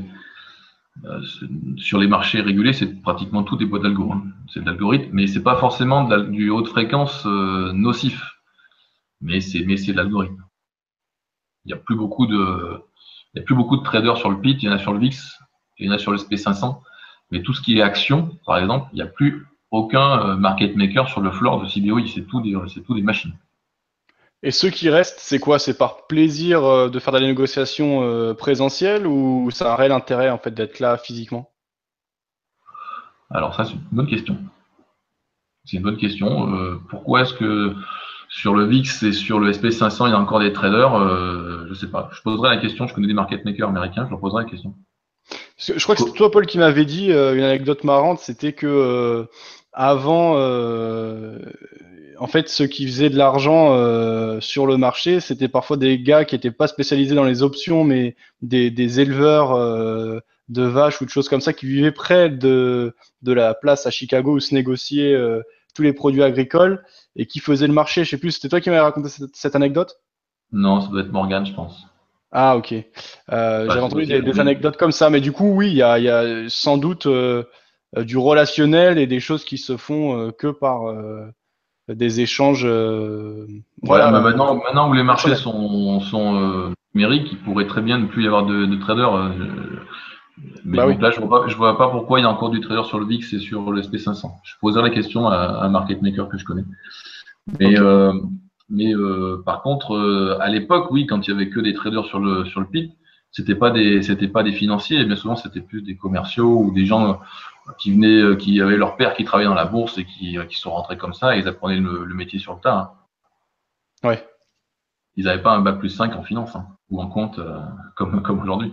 marchés régulés, c'est pratiquement tout des boîtes d'algorithmes. C'est de l'algorithme, mais c'est pas forcément du haute fréquence nocif, mais c'est de l'algorithme. Il n'y a plus beaucoup de traders sur le PIT, il y en a sur le VIX, il y en a sur le SP500, mais tout ce qui est action, par exemple, il n'y a plus aucun market maker sur le floor de CBOE, c'est tout des machines. Et ceux qui restent, c'est quoi? C'est par plaisir de faire de la négociation présentielle ou ça a un réel intérêt en fait d'être là physiquement? Alors ça, c'est une bonne question. C'est une bonne question. Pourquoi est-ce que sur le VIX et sur le SP500, il y a encore des traders? Je ne sais pas. Je poserai la question. Je connais des market makers américains. Je leur poserai la question. Je crois que c'est toi, Paul, qui m'avait dit une anecdote marrante, c'était que avant, en fait, ceux qui faisaient de l'argent sur le marché, c'était parfois des gars qui n'étaient pas spécialisés dans les options, mais des éleveurs de vaches ou de choses comme ça qui vivaient près de la place à Chicago où se négociaient tous les produits agricoles et qui faisaient le marché. Je sais plus, c'était toi qui m'avais raconté cette anecdote? Non, ça doit être Morgan, je pense. Ah, ok. J'avais C'est entendu possible, des oui. anecdotes comme ça, mais du coup, oui, il y a sans doute du relationnel et des choses qui se font que par des échanges, Ouais, mais voilà, maintenant où les marchés personnels. sont numériques, il pourrait très bien ne plus y avoir de traders. Mais Bah oui. donc là, je vois pas pourquoi il y a encore du trader sur le VIX et sur le SP500. Je poserai la question à un market maker que je connais. Mais, Ok. par contre, à l'époque, oui, quand il y avait que des traders sur le PIT, c'était pas des financiers, et bien souvent c'était plus des commerciaux ou des gens qui venaient, qui avaient leur père qui travaillait dans la bourse et qui sont rentrés comme ça et ils apprenaient le métier sur le tas, hein. Ouais. Ils n'avaient pas un bac+5 en finance, hein, ou en compte comme aujourd'hui.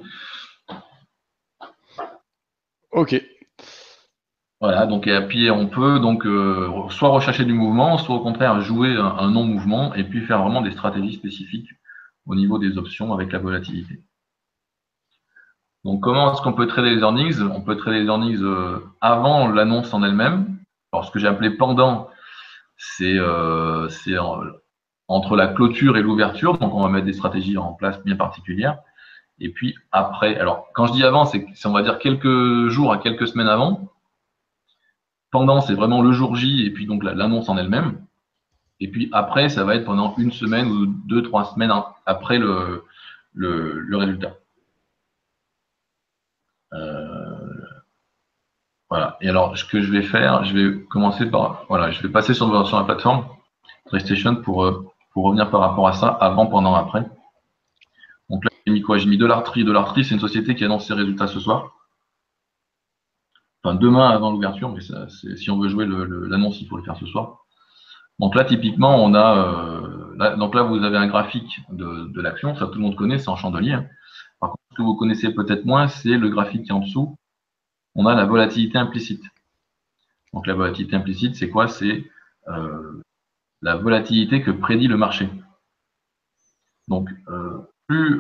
Ok. Voilà, donc et puis on peut donc soit rechercher du mouvement, soit au contraire jouer un non-mouvement et puis faire vraiment des stratégies spécifiques au niveau des options avec la volatilité. Donc comment est-ce qu'on peut trader les earnings? On peut trader les earnings avant l'annonce en elle-même. Alors ce que j'ai appelé pendant, c'est entre la clôture et l'ouverture, donc on va mettre des stratégies en place bien particulières. Et puis après, alors quand je dis avant, c'est on va dire quelques jours à quelques semaines avant. Pendant, c'est vraiment le jour J et puis donc l'annonce en elle-même. Et puis après, ça va être pendant une semaine ou 2, 3 semaines après le résultat. Voilà. Et alors, ce que je vais faire, je vais commencer par, voilà, je vais passer sur la plateforme PlayStation pour revenir par rapport à ça, avant, pendant, après. Donc là, j'ai mis quoi? J'ai mis Dollartree. Dollartree, c'est une société qui annonce ses résultats ce soir. Enfin, demain avant l'ouverture, mais ça, si on veut jouer l'annonce, il faut le faire ce soir. Donc là, typiquement, on a, donc là, vous avez un graphique de l'action, ça tout le monde connaît, c'est en chandelier, hein. Par contre, ce que vous connaissez peut-être moins, c'est le graphique qui est en dessous. On a la volatilité implicite. Donc la volatilité implicite, c'est quoi? C'est la volatilité que prédit le marché. Donc, plus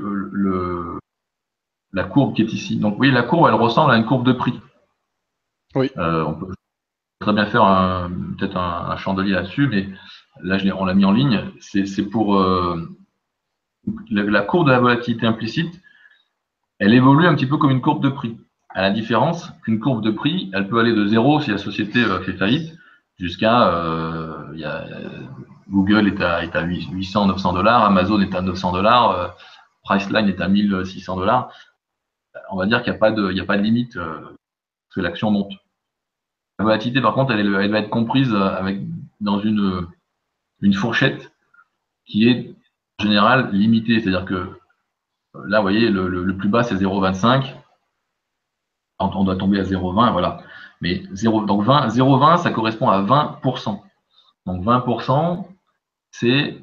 la courbe qui est ici. Donc, vous voyez, la courbe, elle ressemble à une courbe de prix. Oui. On peut très bien faire peut-être un chandelier là-dessus, mais là, on l'a mis en ligne. C'est pour la courbe de la volatilité implicite, elle évolue un petit peu comme une courbe de prix. À la différence qu'une courbe de prix, elle peut aller de 0 si la société fait faillite, jusqu'à Google est à 800, 900 $, Amazon est à 900 $. Priceline est à 1 600 $, on va dire qu'il n'y a pas de limite que l'action monte. La volatilité, par contre, elle va être comprise dans une fourchette qui est en général limitée. C'est-à-dire que là, vous voyez, le plus bas, c'est 0,25. On doit tomber à 0,20, voilà. Mais donc 0,20, ça correspond à 20%. Donc 20%, c'est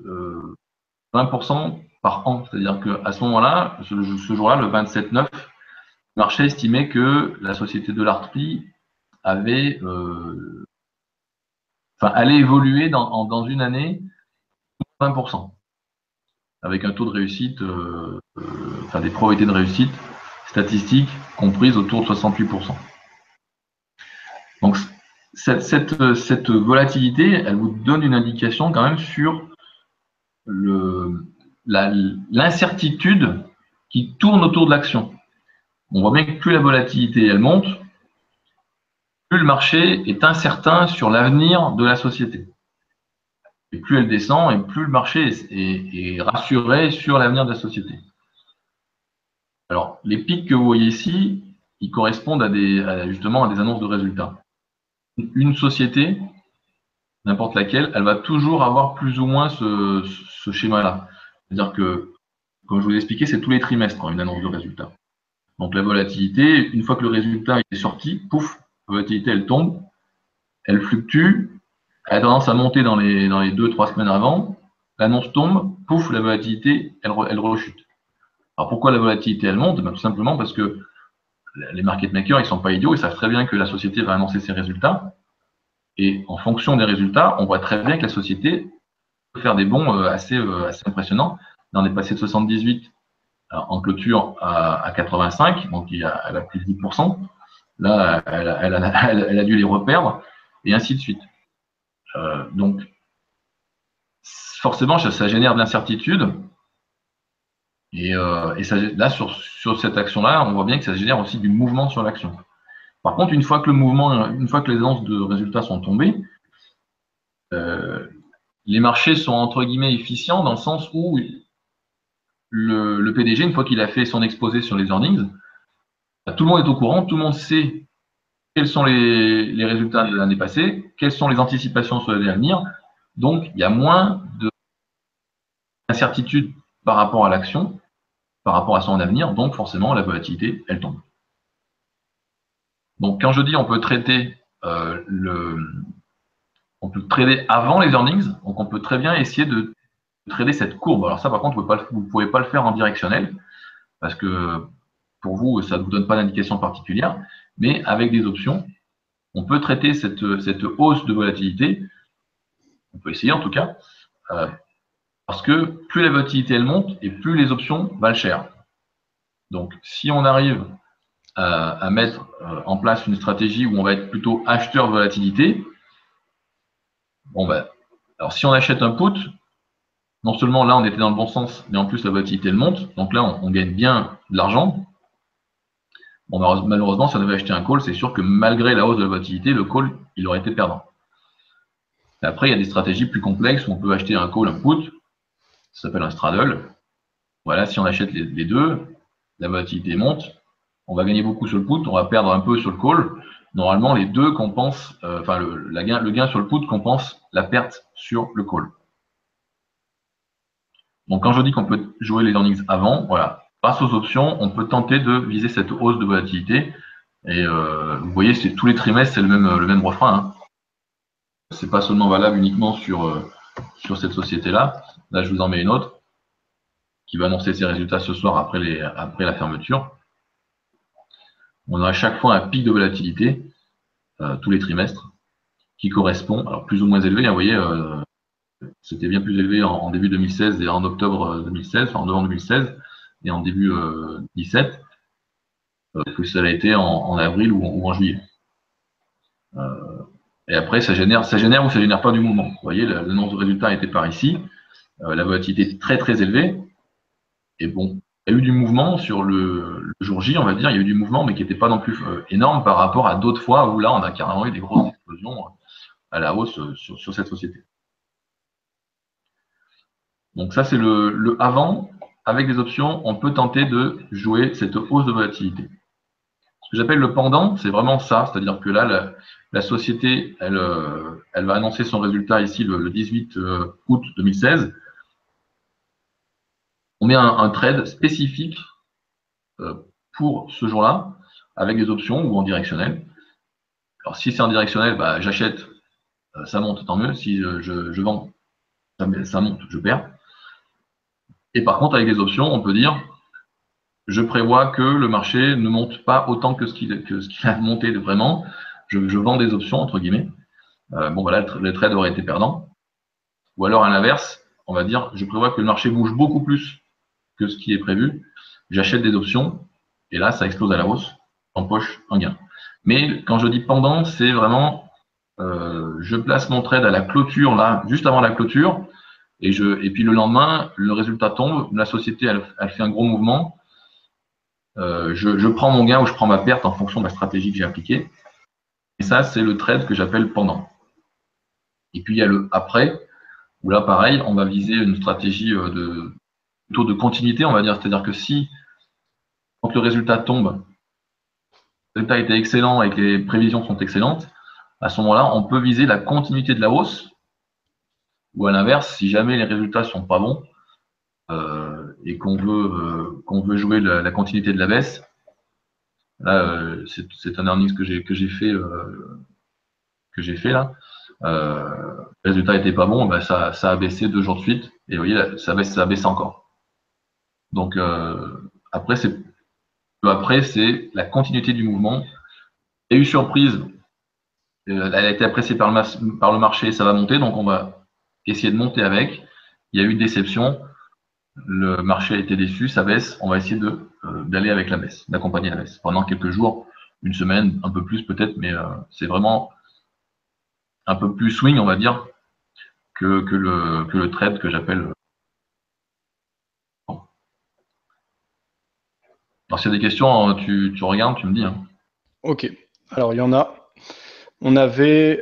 20% par an. C'est-à-dire qu'à ce moment-là, ce jour-là, le 27/9, le marché estimait que la société de l'Artpi allait évoluer dans une année 20%, avec un taux de réussite, des probabilités de réussite statistiques comprises autour de 68%. Donc, cette volatilité, elle vous donne une indication quand même sur l'incertitude qui tourne autour de l'action. On voit bien que plus la volatilité elle monte, plus le marché est incertain sur l'avenir de la société. Et plus elle descend, et plus le marché est rassuré sur l'avenir de la société. Alors, les pics que vous voyez ici, ils correspondent justement à des annonces de résultats. Une société, n'importe laquelle, elle va toujours avoir plus ou moins ce schéma-là. C'est-à-dire que, comme je vous l'ai expliqué, c'est tous les trimestres une annonce de résultat. Donc la volatilité, une fois que le résultat est sorti, pouf, la volatilité elle tombe, elle fluctue, elle a tendance à monter dans les 2-3 semaines avant, l'annonce tombe, pouf, la volatilité elle rechute. Alors pourquoi la volatilité elle monte? Tout simplement parce que les market makers ils sont pas idiots, ils savent très bien que la société va annoncer ses résultats. Et en fonction des résultats, on voit très bien que la société peut faire des bonds assez impressionnants. Là, on est passé de 78 en clôture à 85, donc elle a plus de 10%. Là, elle a dû les reperdre, et ainsi de suite. Donc, forcément, ça génère de l'incertitude. Et là, sur cette action-là, on voit bien que ça génère aussi du mouvement sur l'action. Par contre, une fois que les annonces de résultats sont tombées, les marchés sont entre guillemets efficients dans le sens où le PDG, une fois qu'il a fait son exposé sur les earnings, tout le monde est au courant, tout le monde sait quels sont les résultats de l'année passée, quelles sont les anticipations sur l'année à venir. Donc, il y a moins d'incertitude par rapport à l'action, par rapport à son avenir, donc forcément la volatilité, elle tombe. Donc, quand je dis on peut trader avant les earnings, donc on peut très bien essayer de trader cette courbe. Alors ça, par contre, vous ne pouvez pas le faire en directionnel, parce que pour vous, ça ne vous donne pas d'indication particulière, mais avec des options, on peut traiter cette hausse de volatilité, on peut essayer en tout cas, parce que plus la volatilité elle monte et plus les options valent cher. Donc si on arrive à mettre en place une stratégie où on va être plutôt acheteur de volatilité, alors si on achète un put, non seulement là on était dans le bon sens, mais en plus la volatilité elle monte, donc là on gagne bien de l'argent. Bon, malheureusement, si on avait acheté un call, c'est sûr que malgré la hausse de la volatilité, le call, il aurait été perdant. Et après, il y a des stratégies plus complexes où on peut acheter un call, un put, ça s'appelle un straddle. Voilà, si on achète les deux, la volatilité monte, on va gagner beaucoup sur le put, on va perdre un peu sur le call. Normalement, les deux compensent, le gain sur le put compense la perte sur le call. Donc, quand je dis qu'on peut jouer les earnings avant, voilà, grâce aux options, on peut tenter de viser cette hausse de volatilité. Et vous voyez, tous les trimestres, c'est le même refrain. Hein. Ce n'est pas seulement valable uniquement sur cette société-là. Là, je vous en mets une autre qui va annoncer ses résultats ce soir après la fermeture. On a à chaque fois un pic de volatilité tous les trimestres qui correspond, alors plus ou moins élevé. Hein, vous voyez, c'était bien plus élevé en début 2016 et en octobre 2016, en novembre 2016 et en début 2017 que ça a été en avril ou en juillet. Et après, ça génère ou ça génère pas du mouvement. Vous voyez, l'annonce de résultat était par ici. La volatilité est très très élevée. Et bon, il y a eu du mouvement sur le jour J, on va dire. Il y a eu du mouvement, mais qui n'était pas non plus énorme par rapport à d'autres fois où là, on a carrément eu des grosses explosions à la hausse sur cette société. Donc ça, c'est le avant. avec des options, on peut tenter de jouer cette hausse de volatilité. Ce que j'appelle le pendant, c'est vraiment ça, c'est-à-dire que là, la société, elle va annoncer son résultat ici le 18 août 2016. On met un trade spécifique pour ce jour-là, avec des options ou en directionnel. Alors, si c'est en directionnel, bah, j'achète, ça monte, tant mieux. Si je vends, ça monte, je perds. Et par contre, avec des options, on peut dire, je prévois que le marché ne monte pas autant que ce qu'il a monté vraiment. Je vends des options, entre guillemets. Bon, voilà, le trade aurait été perdant. Ou alors, à l'inverse, on va dire, je prévois que le marché bouge beaucoup plus que ce qui est prévu. J'achète des options, et là, ça explose à la hausse, j'empoche un gain. Mais quand je dis pendant, c'est vraiment, je place mon trade à la clôture, là, juste avant la clôture, et puis le lendemain, le résultat tombe, la société, elle fait un gros mouvement, je prends mon gain ou je prends ma perte en fonction de la stratégie que j'ai appliquée. Et ça, c'est le trade que j'appelle pendant. Et puis, il y a le après, où là, pareil, on va viser une stratégie plutôt de continuité, on va dire. C'est-à-dire que si, quand le résultat tombe, le résultat était excellent et que les prévisions sont excellentes, à ce moment-là, on peut viser la continuité de la hausse, ou à l'inverse, si jamais les résultats sont pas bons et qu'on veut jouer la continuité de la baisse, là, c'est un earnings que j'ai fait là. Le résultat n'était pas bon, ben ça a baissé 2 jours de suite, et vous voyez, là, ça a baissé encore. Donc après, c'est la continuité du mouvement. Il y a eu surprise, elle a été appréciée par le marché, ça va monter, donc on va essayer de monter avec. Il y a eu une déception, le marché a été déçu, ça baisse, on va essayer d'aller avec la baisse, d'accompagner la baisse pendant quelques jours, une semaine, un peu plus peut-être, mais c'est vraiment un peu plus swing, on va dire, que le trade que j'appelle. Alors s'il y a des questions, tu regardes, tu me dis. Hein. Ok, alors il y en a. On avait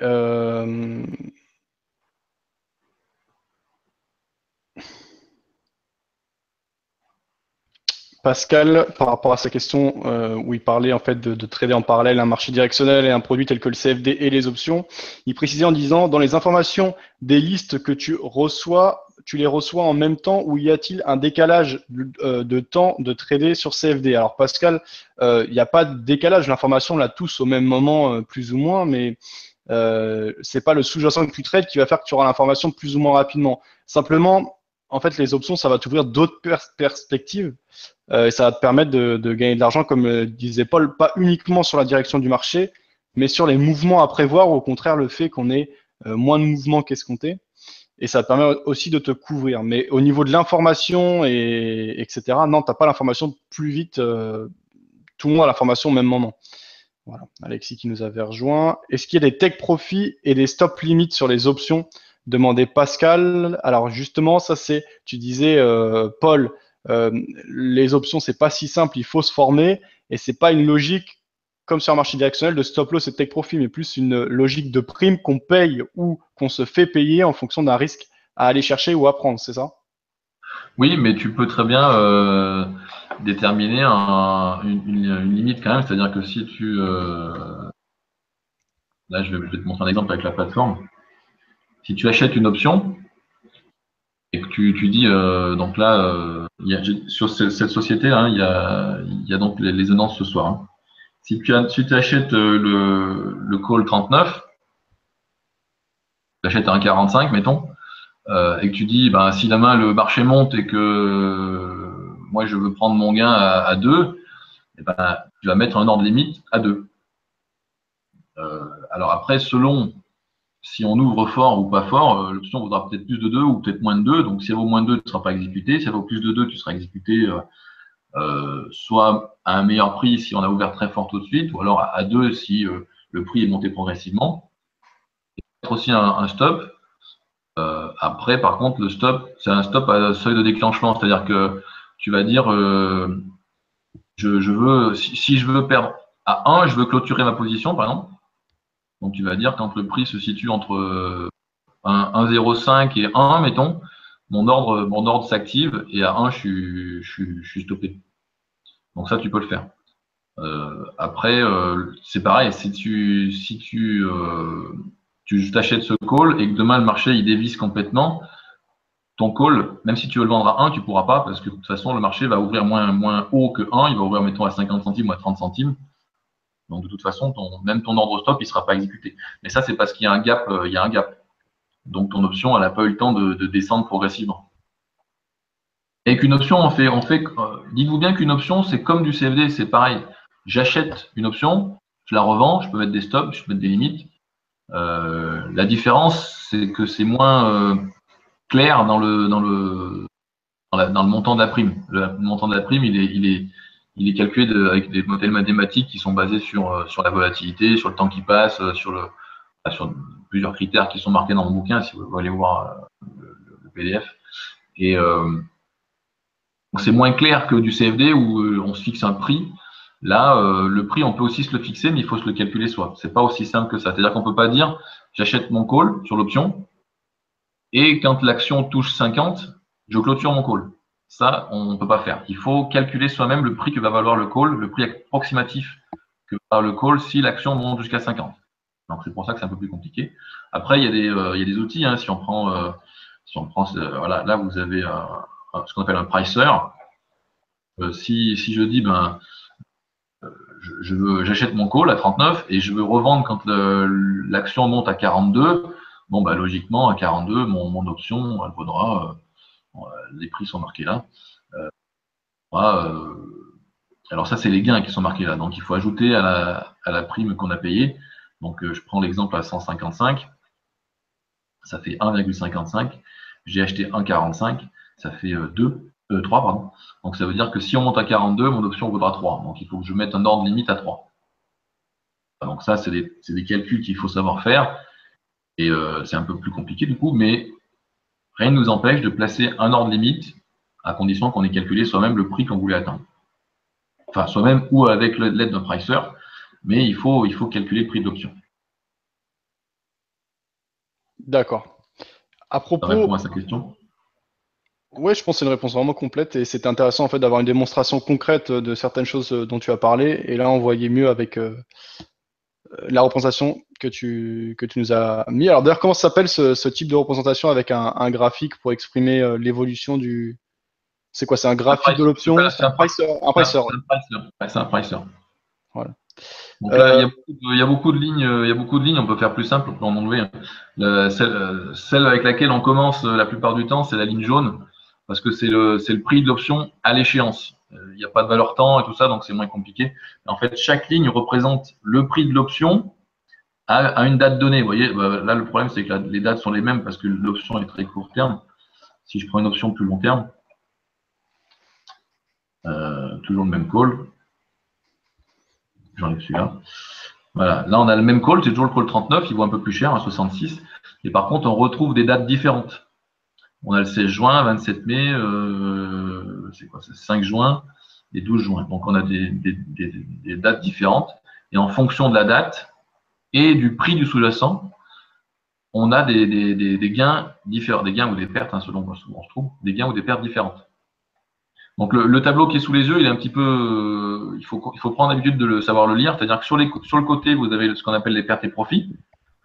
Pascal, par rapport à sa question où il parlait en fait de trader en parallèle un marché directionnel et un produit tel que le CFD et les options, il précisait en disant dans les informations des listes que tu les reçois en même temps ou y a-t-il un décalage de temps de trader sur CFD? Alors Pascal, il n'y a pas de décalage, l'information on l'a tous au même moment plus ou moins, mais c'est pas le sous-jacent que tu trades qui va faire que tu auras l'information plus ou moins rapidement. Simplement, en fait, les options, ça va t'ouvrir d'autres perspectives. Et ça va te permettre de gagner de l'argent, comme disait Paul, pas uniquement sur la direction du marché, mais sur les mouvements à prévoir, ou au contraire le fait qu'on ait moins de mouvements qu'escompté. Et ça te permet aussi de te couvrir. Mais au niveau de l'information, etc., non, tu n'as pas l'information plus vite. Tout le monde a l'information au même moment. Voilà, Alexis qui nous avait rejoint. Est-ce qu'il y a des take profits et des stop limits sur les options? Demandait Pascal. Alors justement, ça c'est, tu disais, Paul, les options, c'est pas si simple, il faut se former et c'est pas une logique comme sur un marché directionnel de stop loss et de take profit, mais plus une logique de prime qu'on paye ou qu'on se fait payer en fonction d'un risque à aller chercher ou à prendre, c'est ça? Oui, mais tu peux très bien déterminer une limite quand même, c'est-à-dire que si là je vais te montrer un exemple avec la plateforme, si tu achètes une option et que tu dis, donc là, sur cette société, hein, il y a donc les annonces ce soir. Hein. Si tu achètes le call 39, tu achètes un 45, mettons, et que tu dis, ben, si demain le marché monte et que moi je veux prendre mon gain à 2, eh ben, tu vas mettre un ordre limite à 2. Alors après, selon si on ouvre fort ou pas fort, l'option vaudra peut-être plus de 2 ou peut-être moins de 2. Donc si elle vaut moins de 2, tu ne seras pas exécuté. Si elle vaut plus de 2, tu seras exécuté soit à un meilleur prix si on a ouvert très fort tout de suite, ou alors à 2 si le prix est monté progressivement. Il peut être aussi un stop. Après, par contre, le stop, c'est un stop à seuil de déclenchement. C'est-à-dire que tu vas dire, si je veux perdre à 1, je veux clôturer ma position, par exemple. Donc tu vas dire quand le prix se situe entre 1,05 et 1, mettons, mon ordre s'active et à 1, je suis stoppé. Donc ça, tu peux le faire. Après, c'est pareil, si tu t'achètes ce call et que demain le marché il dévisse complètement, ton call, même si tu veux le vendre à 1, tu pourras pas parce que de toute façon, le marché va ouvrir moins haut que 1, il va ouvrir, mettons, à 50 centimes ou à 30 centimes. Donc, de toute façon, même ton ordre stop, il sera pas exécuté. Mais ça, c'est parce qu'il y a un gap, il y a un gap. Donc, ton option, elle n'a pas eu le temps de descendre progressivement. Et qu'une option, dites-vous bien qu'une option, c'est comme du CFD, c'est pareil. J'achète une option, je la revends, je peux mettre des stops, je peux mettre des limites. La différence, c'est que c'est moins clair dans le montant de la prime. Le montant de la prime, il est calculé avec des modèles mathématiques qui sont basés sur la volatilité, sur le temps qui passe, sur plusieurs critères qui sont marqués dans mon bouquin, si vous allez voir le PDF. Et c'est moins clair que du CFD où on se fixe un prix. Là, le prix, on peut aussi se le fixer, mais il faut se le calculer soi. C'est pas aussi simple que ça. C'est-à-dire qu'on peut pas dire j'achète mon call sur l'option et quand l'action touche 50, je clôture mon call. Ça, on ne peut pas faire. Il faut calculer soi-même le prix que va valoir le call, le prix approximatif que va valoir le call si l'action monte jusqu'à 50. Donc c'est pour ça que c'est un peu plus compliqué. Après, il y a des outils. Hein, si on prend, voilà, là vous avez ce qu'on appelle un pricer. Si je dis j'achète mon call à 39 et je veux revendre quand l'action monte à 42, bon bah logiquement à 42, mon option elle vaudra, les prix sont marqués là. Alors ça c'est les gains qui sont marqués là, donc il faut ajouter à la prime qu'on a payée. Donc je prends l'exemple à 155, ça fait 1,55. J'ai acheté 1,45, ça fait 3, pardon. Donc ça veut dire que si on monte à 42, mon option vaudra 3. Donc il faut que je mette un ordre limite à 3. Donc ça, c'est des calculs qu'il faut savoir faire. Et c'est un peu plus compliqué du coup, mais rien ne nous empêche de placer un ordre limite à condition qu'on ait calculé soi-même le prix qu'on voulait atteindre. Enfin, soi-même ou avec l'aide d'un pricer, mais il faut calculer le prix de l'option. D'accord. À propos. Ça répond à sa question. Oui, je pense que c'est une réponse vraiment complète et c'était intéressant en fait d'avoir une démonstration concrète de certaines choses dont tu as parlé. Et là, on voyait mieux avec la représentation que tu nous as mis. Alors d'ailleurs, comment ça s'appelle ce type de représentation avec un graphique pour exprimer l'évolution du. C'est quoi? C'est un graphique de l'option? C'est un pricer. Un pricer. C'est un pricer. Voilà. Donc là, il y a beaucoup de lignes, on peut faire plus simple, on peut en enlever. Celle avec laquelle on commence la plupart du temps, c'est la ligne jaune, parce que c'est le prix de l'option à l'échéance. Il n'y a pas de valeur temps et tout ça, donc c'est moins compliqué. En fait, chaque ligne représente le prix de l'option à une date donnée. Vous voyez, là, le problème, c'est que les dates sont les mêmes parce que l'option est très court terme. Si je prends une option plus long terme, toujours le même call. J'enlève celui-là. Voilà. Là, on a le même call, c'est toujours le call 39, il vaut un peu plus cher, à 66. Et par contre, on retrouve des dates différentes. On a le 16 juin, 27 mai, c'est quoi? C'est 5 juin et 12 juin. Donc, on a des dates différentes. Et en fonction de la date et du prix du sous-jacent, on a des gains différents, des gains ou des pertes, hein, selon où on se trouve, des gains ou des pertes différentes. Donc le tableau qui est sous les yeux, il est un petit peu, il faut prendre l'habitude de savoir le lire, c'est-à-dire que sur le côté, vous avez ce qu'on appelle les pertes et profits,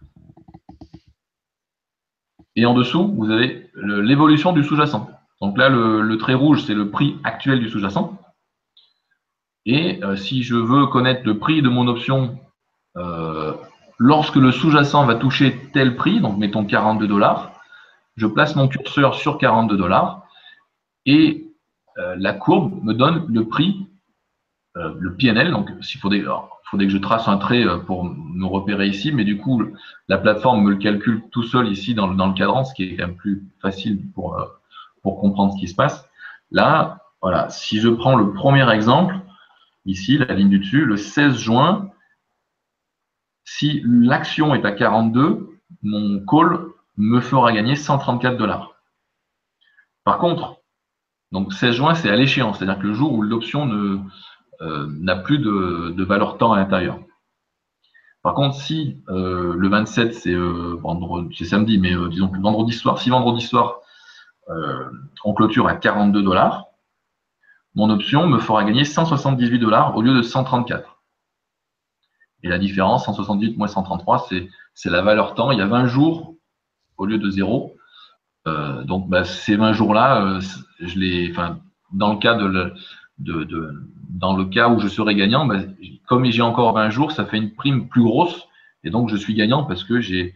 et en dessous, vous avez l'évolution du sous-jacent. Donc là, le trait rouge, c'est le prix actuel du sous-jacent, et si je veux connaître le prix de mon option lorsque le sous-jacent va toucher tel prix, donc mettons 42 $, je place mon curseur sur 42 $, et la courbe me donne le prix, le PNL. Donc, il faudrait que je trace un trait pour me repérer ici, mais du coup, la plateforme me le calcule tout seul ici dans le cadran, ce qui est quand même plus facile pour comprendre ce qui se passe. Là, voilà, si je prends le premier exemple, ici, la ligne du dessus, le 16 juin, si l'action est à 42, mon call me fera gagner 134 $. Par contre, donc 16 juin, c'est à l'échéance, c'est-à-dire que le jour où l'option n'a plus de valeur temps à l'intérieur. Par contre, si le 27, c'est samedi, mais disons que vendredi soir, si vendredi soir, on clôture à 42 $. Mon option me fera gagner 178 $ au lieu de 134. Et la différence, 178 moins 133, c'est la valeur temps. Il y a 20 jours au lieu de 0. Donc, bah, ces 20 jours-là, dans le cas où je serai gagnant, bah, comme j'ai encore 20 jours, ça fait une prime plus grosse. Et donc, je suis gagnant parce que j'ai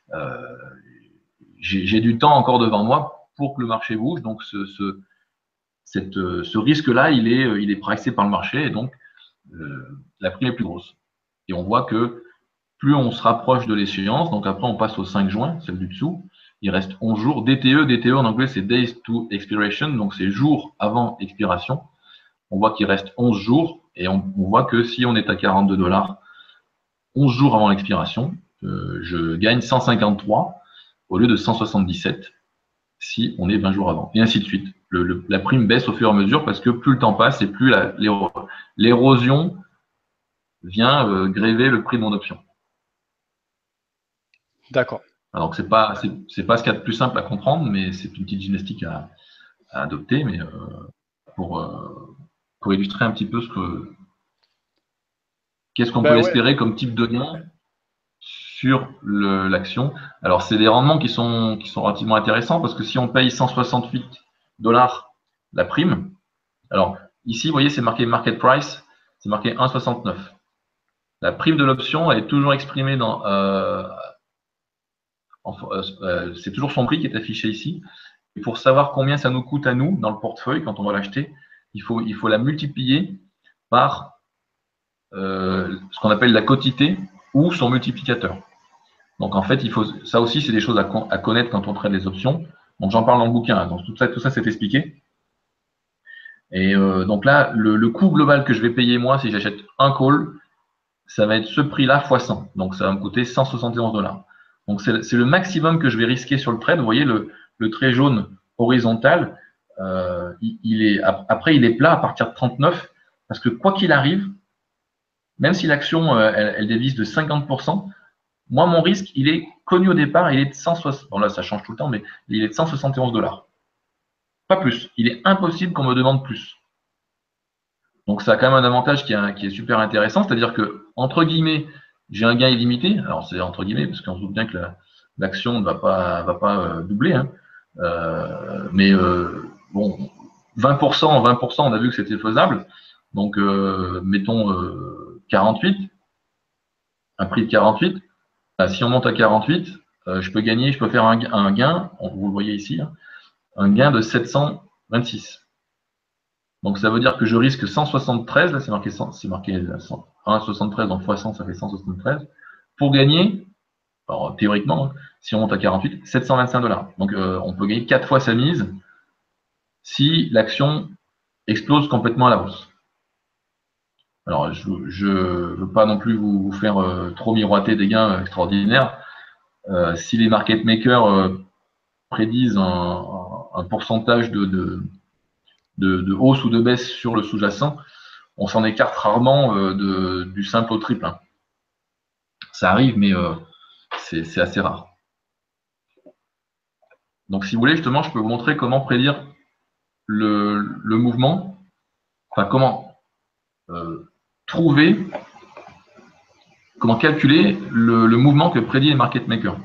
du temps encore devant moi pour que le marché bouge. Donc, ce risque-là, il est pricé par le marché et donc la prime est plus grosse. Et on voit que plus on se rapproche de l'échéance, donc après on passe au 5 juin, celle du dessous, il reste 11 jours. DTE en anglais c'est Days to Expiration, donc c'est jours avant expiration. On voit qu'il reste 11 jours et on voit que si on est à 42 $, 11 jours avant l'expiration, je gagne 153 au lieu de 177 si on est 20 jours avant, et ainsi de suite. La prime baisse au fur et à mesure parce que plus le temps passe et plus l'érosion vient gréver le prix de mon option. D'accord. Alors c'est pas ce qu'il y a de plus simple à comprendre, mais c'est une petite gymnastique à adopter, mais pour illustrer un petit peu qu'est-ce qu'on peut espérer comme type de gain sur l'action. Alors c'est des rendements qui sont relativement intéressants parce que si on paye 168 $ la prime, alors ici vous voyez c'est marqué market price, c'est marqué 1,69. La prime de l'option elle est toujours exprimée dans c'est toujours son prix qui est affiché ici. Et pour savoir combien ça nous coûte à nous dans le portefeuille quand on va l'acheter, il faut la multiplier par ce qu'on appelle la quotité ou son multiplicateur. Donc en fait, ça aussi, c'est des choses à connaître quand on traite les options. Donc j'en parle dans le bouquin. Donc tout ça c'est expliqué. Et donc là, le coût global que je vais payer moi si j'achète un call, ça va être ce prix-là fois 100. Donc ça va me coûter 171 $. Donc c'est le maximum que je vais risquer sur le trade. Vous voyez le trait jaune horizontal, après il est plat à partir de 39 parce que quoi qu'il arrive, même si l'action elle dévisse de 50%, moi mon risque il est connu au départ, il est de 160. Bon là ça change tout le temps, mais il est de 171 $. Pas plus. Il est impossible qu'on me demande plus. Donc ça a quand même un avantage qui est super intéressant, c'est-à-dire que entre guillemets j'ai un gain illimité. Alors c'est entre guillemets parce qu'on se doute bien que l'action ne va pas doubler, hein. Mais bon, 20%, on a vu que c'était faisable. Donc, mettons 48, un prix de 48. Si on monte à 48, je peux faire un gain, vous le voyez ici, hein, un gain de 726. Donc, ça veut dire que je risque 173, là c'est marqué 1,73, donc fois 100, ça fait 173, pour gagner, alors théoriquement, hein, si on monte à 48, 725 $. Donc, on peut gagner 4 fois sa mise si l'action explose complètement à la hausse. Alors, je ne veux pas non plus vous faire trop miroiter des gains extraordinaires. Si les market makers prédisent un pourcentage de hausse ou de baisse sur le sous-jacent, on s'en écarte rarement du simple au triple, hein. Ça arrive, mais c'est assez rare. Donc, si vous voulez, justement, je peux vous montrer comment prédire le mouvement, enfin comment comment calculer le mouvement que prédit les market makers.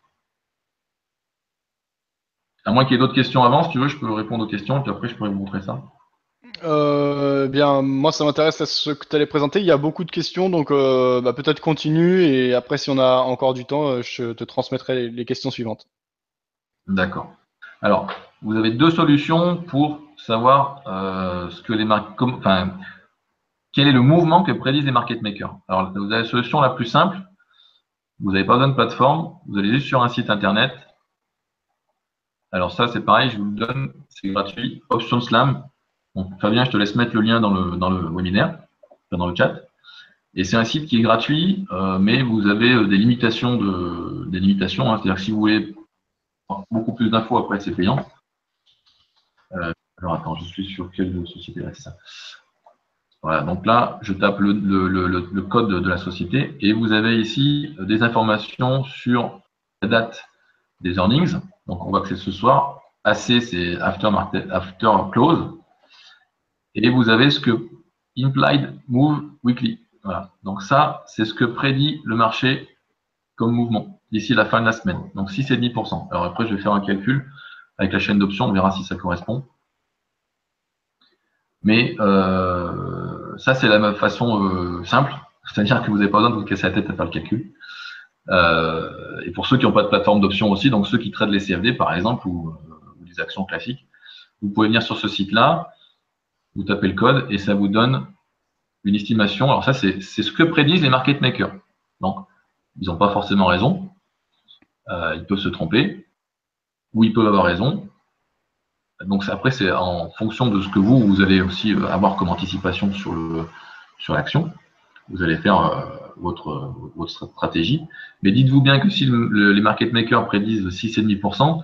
À moins qu'il y ait d'autres questions avant, si tu veux, je peux répondre aux questions, et puis après je pourrais vous montrer ça. Bien, moi ça m'intéresse ce que tu allais présenter. Il y a beaucoup de questions, donc peut-être continue et après si on a encore du temps, je te transmettrai les questions suivantes. D'accord. Alors, vous avez deux solutions pour savoir quel est le mouvement que prédisent les market makers. Alors, vous avez la solution la plus simple. Vous n'avez pas besoin de plateforme. Vous allez juste sur un site internet. Alors ça, c'est pareil, je vous le donne, c'est gratuit. Option Slam. Donc, Fabien, je te laisse mettre le lien dans le webinaire, dans le chat. Et c'est un site qui est gratuit, mais vous avez des limitations, hein. C'est-à-dire que si vous voulez beaucoup plus d'infos, après, c'est payant. Alors, attends, je suis sur quelle société là, c'est ça. Voilà, donc là, je tape le code de la société et vous avez ici des informations sur la date des earnings. Donc, on voit que c'est ce soir. AC, c'est after close. Et vous avez ce que implied move weekly. Voilà. Donc ça, c'est ce que prédit le marché comme mouvement d'ici la fin de la semaine. Donc 6,5%. Alors après, je vais faire un calcul avec la chaîne d'options, on verra si ça correspond. Mais ça, c'est la façon simple. C'est-à-dire que vous n'avez pas besoin de vous casser la tête à faire le calcul. Et pour ceux qui n'ont pas de plateforme d'options aussi, donc ceux qui traitent les CFD par exemple, ou les actions classiques, vous pouvez venir sur ce site-là, vous tapez le code et ça vous donne une estimation. Alors ça, c'est ce que prédisent les market makers. Donc, ils n'ont pas forcément raison. Ils peuvent se tromper ou ils peuvent avoir raison. Donc après, c'est en fonction de ce que vous allez aussi avoir comme anticipation sur l'action. Vous allez faire votre stratégie. Mais dites-vous bien que si les market makers prédisent 6,5%,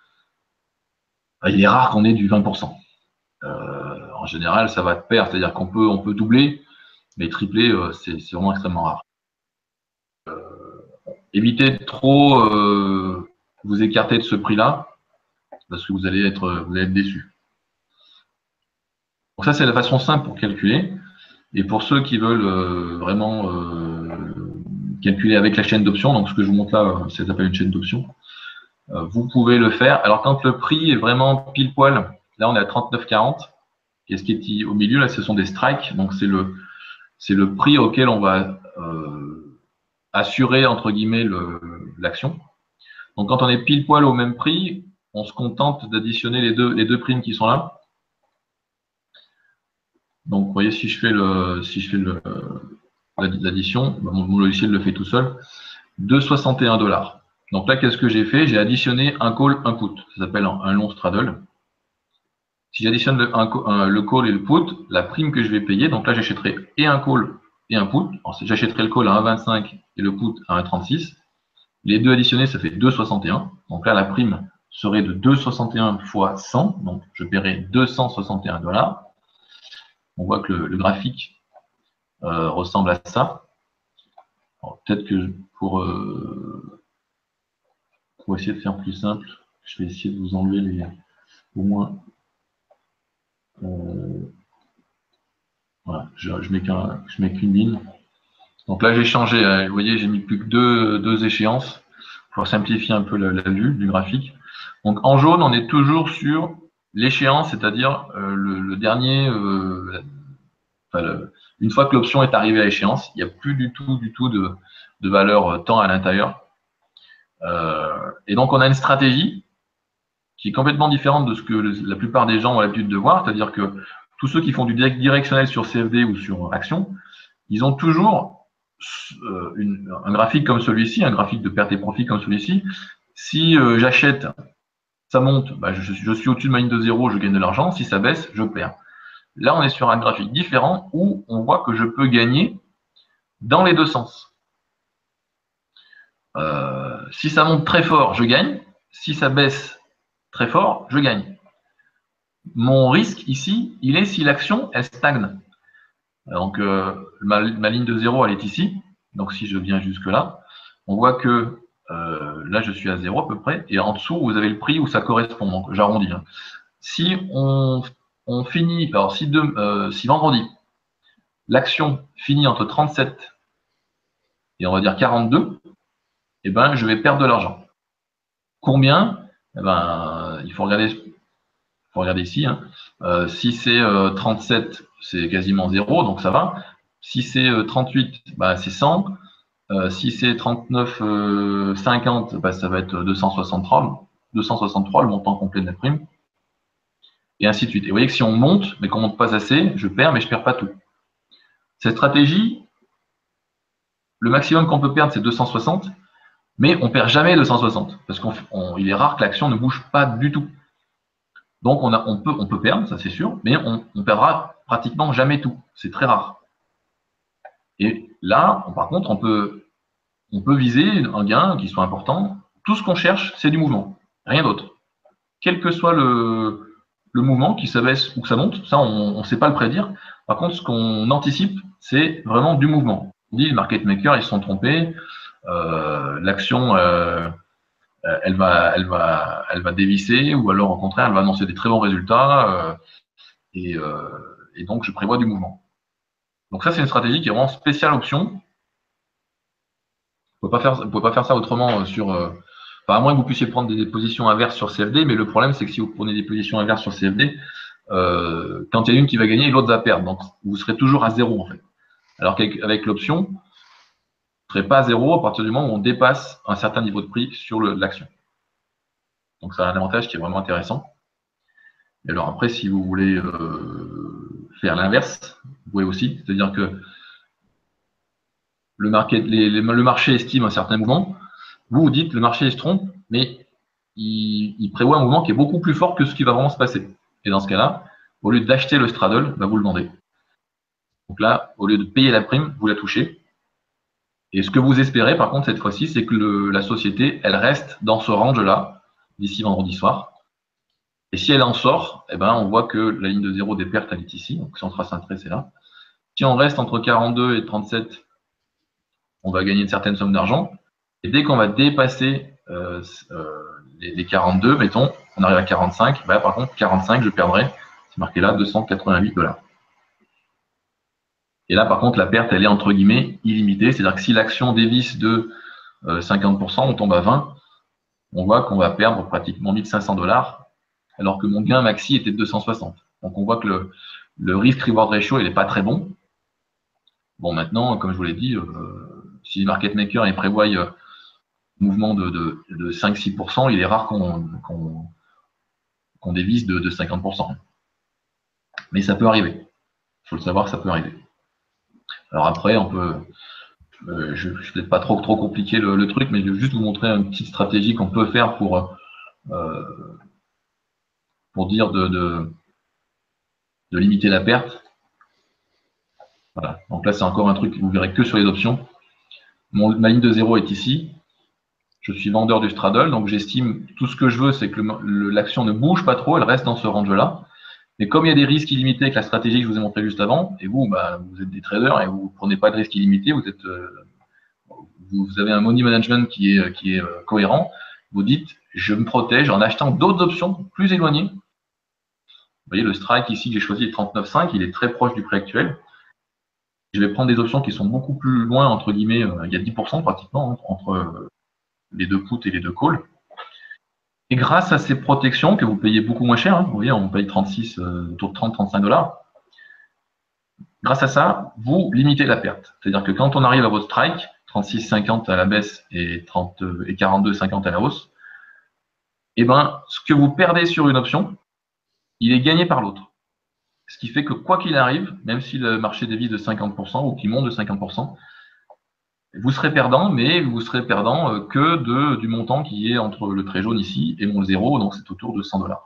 il est rare qu'on ait du 20%. En général, ça va de pair, c'est-à-dire qu'on peut doubler, mais tripler, c'est vraiment extrêmement rare. Évitez de trop vous écarter de ce prix-là, parce que vous allez être déçu. Donc ça, c'est la façon simple pour calculer. Et pour ceux qui veulent vraiment calculer avec la chaîne d'options, donc ce que je vous montre là, ça s'appelle une chaîne d'options, vous pouvez le faire. Alors quand le prix est vraiment pile poil, là on est à 39,40, et ce qui est au milieu, là, ce sont des strikes, donc c'est le prix auquel on va assurer, entre guillemets, l'action. Donc quand on est pile poil au même prix, on se contente d'additionner les deux primes qui sont là. Donc vous voyez, si je fais l'addition, mon logiciel le fait tout seul, 2,61 $. Donc là, qu'est-ce que j'ai fait? J'ai additionné un call, un put. Ça s'appelle un long straddle. Si j'additionne le call et le put, la prime que je vais payer, donc là j'achèterai et un call et un put. J'achèterai le call à 1,25 et le put à 1,36. Les deux additionnés, ça fait 2,61. Donc là, la prime serait de 2,61 fois 100. Donc je paierai 261 $. On voit que le graphique ressemble à ça. Peut-être que pour essayer de faire plus simple, je vais essayer de vous enlever au moins. Voilà, je mets qu'une ligne. Donc là, j'ai changé. Vous voyez, j'ai mis plus que deux échéances pour simplifier un peu la vue du graphique. Donc en jaune, on est toujours sur l'échéance, c'est-à-dire le dernier. Une fois que l'option est arrivée à échéance, il n'y a plus du tout de valeur temps à l'intérieur. Et donc, on a une stratégie qui est complètement différente de ce que la plupart des gens ont l'habitude de voir, c'est-à-dire que tous ceux qui font du directionnel sur CFD ou sur action, ils ont toujours un graphique comme celui-ci, un graphique de perte et profit comme celui-ci. Si j'achète, ça monte, je suis au-dessus de ma ligne de 0, je gagne de l'argent. Si ça baisse, je perds. Là, on est sur un graphique différent où on voit que je peux gagner dans les deux sens. Si ça monte très fort, je gagne. Si ça baisse très fort, je gagne. Mon risque ici, il est si l'action, elle stagne. Donc, ma ligne de 0, elle est ici. Donc, si je viens jusque là, on voit que là, je suis à 0 à peu près. Et en dessous, vous avez le prix où ça correspond. Donc, j'arrondis. Si on finit, alors si vendredi, l'action finit entre 37 et on va dire 42, eh ben, je vais perdre de l'argent. Combien? Eh ben, il faut regarder ici. Si c'est 37, c'est quasiment 0, donc ça va. Si c'est 38, c'est 100. Si c'est 39, 50, ça va être 263. 263, le montant complet de la prime. Et ainsi de suite. Et vous voyez que si on monte, mais qu'on ne monte pas assez, je perds, mais je ne perds pas tout. Cette stratégie, le maximum qu'on peut perdre, c'est 260, mais on ne perd jamais 260, parce qu'il est rare que l'action ne bouge pas du tout. Donc, on peut perdre, ça c'est sûr, mais on perdra pratiquement jamais tout. C'est très rare. Et là, par contre, on peut viser un gain qui soit important. Tout ce qu'on cherche, c'est du mouvement, rien d'autre. Quel que soit le mouvement, qui s'abaisse ou que ça monte, ça, on ne sait pas le prédire. Par contre, ce qu'on anticipe, c'est vraiment du mouvement. On dit, les market makers, ils se sont trompés. L'action, elle va dévisser, ou alors au contraire, elle va annoncer des très bons résultats, et donc je prévois du mouvement. Donc ça, c'est une stratégie qui est vraiment spéciale option. Vous ne pouvez pas faire ça autrement sur. Enfin, à moins que vous puissiez prendre des positions inverses sur CFD, mais le problème, c'est que si vous prenez des positions inverses sur CFD, quand il y a une qui va gagner, l'autre va perdre. Donc, vous serez toujours à zéro, en fait. Alors qu'avec l'option, vous ne serez pas à zéro à partir du moment où on dépasse un certain niveau de prix sur l'action. Donc, ça a un avantage qui est vraiment intéressant. Et alors après, si vous voulez faire l'inverse, vous pouvez aussi. C'est-à-dire que le marché estime un certain mouvement. Vous dites le marché se trompe, mais il prévoit un mouvement qui est beaucoup plus fort que ce qui va vraiment se passer. Et dans ce cas-là, au lieu d'acheter le straddle, bah, vous le vendez. Donc là, au lieu de payer la prime, vous la touchez. Et ce que vous espérez, par contre, cette fois-ci, c'est que la société, elle reste dans ce range-là d'ici vendredi soir. Et si elle en sort, eh ben, on voit que la ligne de zéro des pertes, elle est ici. Donc si on trace un trait, c'est là. Si on reste entre 42 et 37, on va gagner une certaine somme d'argent. Et dès qu'on va dépasser les 42, mettons, on arrive à 45, bah, par contre, 45, je perdrai, c'est marqué là, 288 $. Et là, par contre, la perte, elle est entre guillemets illimitée. C'est-à-dire que si l'action dévisse de 50%, on tombe à 20, on voit qu'on va perdre pratiquement 1500 $, alors que mon gain maxi était de 260. Donc, on voit que le risk-reward ratio, il n'est pas très bon. Bon, maintenant, comme je vous l'ai dit, si les market makers ils prévoient mouvement de 5-6%, il est rare qu'on dévisse de 50%. Mais ça peut arriver. Il faut le savoir, ça peut arriver. Alors après, on peut, je ne vais peut-être pas trop compliquer le truc, mais je vais juste vous montrer une petite stratégie qu'on peut faire pour dire de limiter la perte. Voilà. Donc là, c'est encore un truc que vous verrez que sur les options. Ma ligne de zéro est ici. Je suis vendeur du straddle, donc j'estime tout ce que je veux, c'est que l'action ne bouge pas trop, elle reste dans ce range-là. Mais comme il y a des risques illimités avec la stratégie que je vous ai montré juste avant, et vous, bah, vous êtes des traders et vous ne prenez pas de risques illimités, vous avez un money management qui est cohérent, vous dites, je me protège en achetant d'autres options plus éloignées. Vous voyez, le strike ici que j'ai choisi est 39,5, il est très proche du prix actuel. Je vais prendre des options qui sont beaucoup plus loin, entre guillemets, il y a 10% pratiquement entre les deux puts et les deux calls. Et grâce à ces protections que vous payez beaucoup moins cher, hein, vous voyez, on paye 36, autour de 30-35 $, grâce à ça, vous limitez la perte. C'est-à-dire que quand on arrive à votre strike, 36,50 à la baisse et 42,50 à la hausse, eh ben, ce que vous perdez sur une option, il est gagné par l'autre. Ce qui fait que quoi qu'il arrive, même si le marché dévisse de 50% ou qu'il monte de 50%, vous serez perdant, mais vous serez perdant que du montant qui est entre le trait jaune ici et mon zéro, donc c'est autour de 100 $.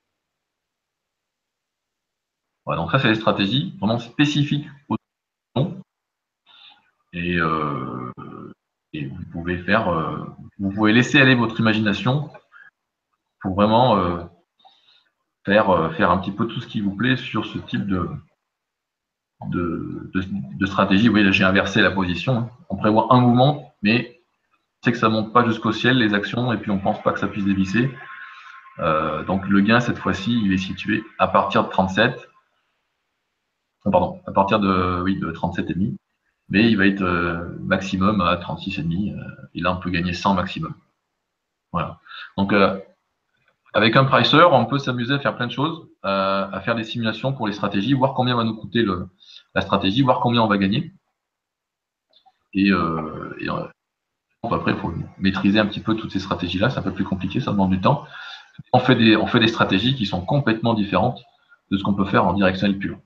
Voilà, donc ça, c'est des stratégies vraiment spécifiques aux options. Et vous pouvez laisser aller votre imagination pour vraiment faire un petit peu tout ce qui vous plaît sur ce type de stratégie. Vous voyez, là, j'ai inversé la position. On prévoit un mouvement, mais c'est que ça ne monte pas jusqu'au ciel, les actions, et puis on ne pense pas que ça puisse dévisser. Donc le gain, cette fois-ci, il est situé à partir de 37. Pardon, à partir de 37,5. Mais il va être maximum à 36,5. Et là, on peut gagner 100 maximum. Voilà. Donc, avec un pricer, on peut s'amuser à faire plein de choses, à faire des simulations pour les stratégies, voir combien va nous coûter la stratégie, voir combien on va gagner. Et après, il faut maîtriser un petit peu toutes ces stratégies-là. C'est un peu plus compliqué, ça demande du temps. On fait des stratégies qui sont complètement différentes de ce qu'on peut faire en directionnel pur.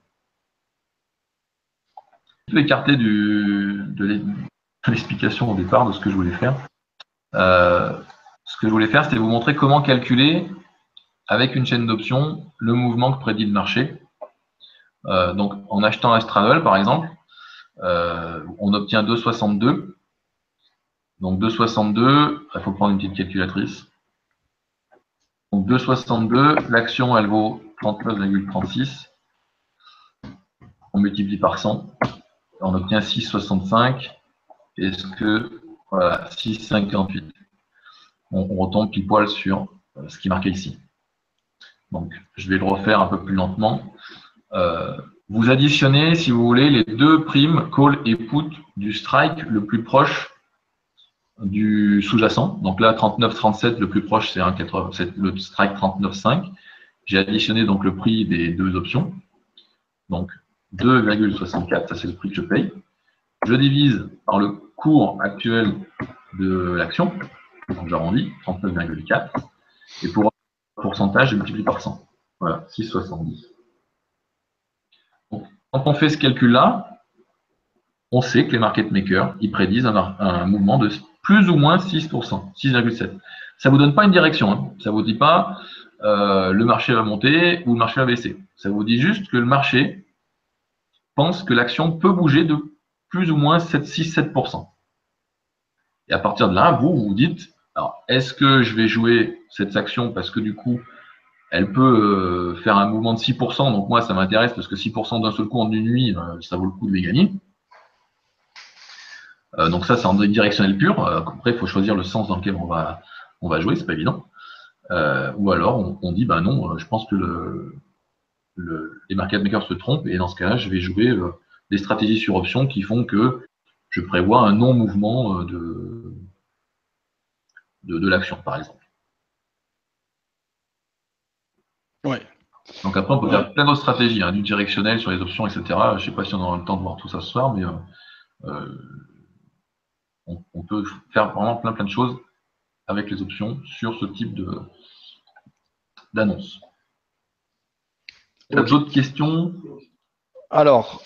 Je vais écarter de l'explication au départ de ce que je voulais faire. Ce que je voulais faire, c'était vous montrer comment calculer avec une chaîne d'options le mouvement que prédit le marché. Donc, en achetant un straddle, par exemple, on obtient 2,62. Donc, 2,62, il faut prendre une petite calculatrice. Donc, 2,62, l'action, elle vaut 39,36. On multiplie par 100. On obtient 6,65. Est-ce que, voilà, 6,58. on retombe pile poil sur ce qui est marqué ici. Donc, je vais le refaire un peu plus lentement. Vous additionnez, si vous voulez, les deux primes call et put du strike le plus proche du sous-jacent. Donc là, 39,37, le plus proche, c'est le strike 39,5. J'ai additionné donc le prix des deux options. Donc 2,64, ça c'est le prix que je paye. Je divise par le cours actuel de l'action, donc j'arrondis, 39,4. Et pour un pourcentage, je multiplie par 100. Voilà, 6,70. Quand on fait ce calcul-là, on sait que les market makers, ils prédisent un mouvement de plus ou moins 6%, 6,7%. Ça ne vous donne pas une direction. Hein. Ça ne vous dit pas le marché va monter ou le marché va baisser. Ça vous dit juste que le marché pense que l'action peut bouger de plus ou moins 6-7%. Et à partir de là, vous vous dites, alors, est-ce que je vais jouer cette action parce que du coup, elle peut faire un mouvement de 6%, donc moi, ça m'intéresse parce que 6% d'un seul coup en une nuit, ça vaut le coup de les gagner. Donc ça, c'est en directionnel pur. Après, il faut choisir le sens dans lequel on va jouer, c'est pas évident. Ou alors, on dit, bah non, je pense que les market makers se trompent, et dans ce cas-là, je vais jouer des stratégies sur option qui font que je prévois un non-mouvement de l'action, par exemple. Ouais. Donc après, on peut faire plein d'autres stratégies, hein, du directionnel sur les options, etc. Je ne sais pas si on aura le temps de voir tout ça ce soir, mais on peut faire vraiment plein de choses avec les options sur ce type d'annonce. Okay. D'autres questions? Alors,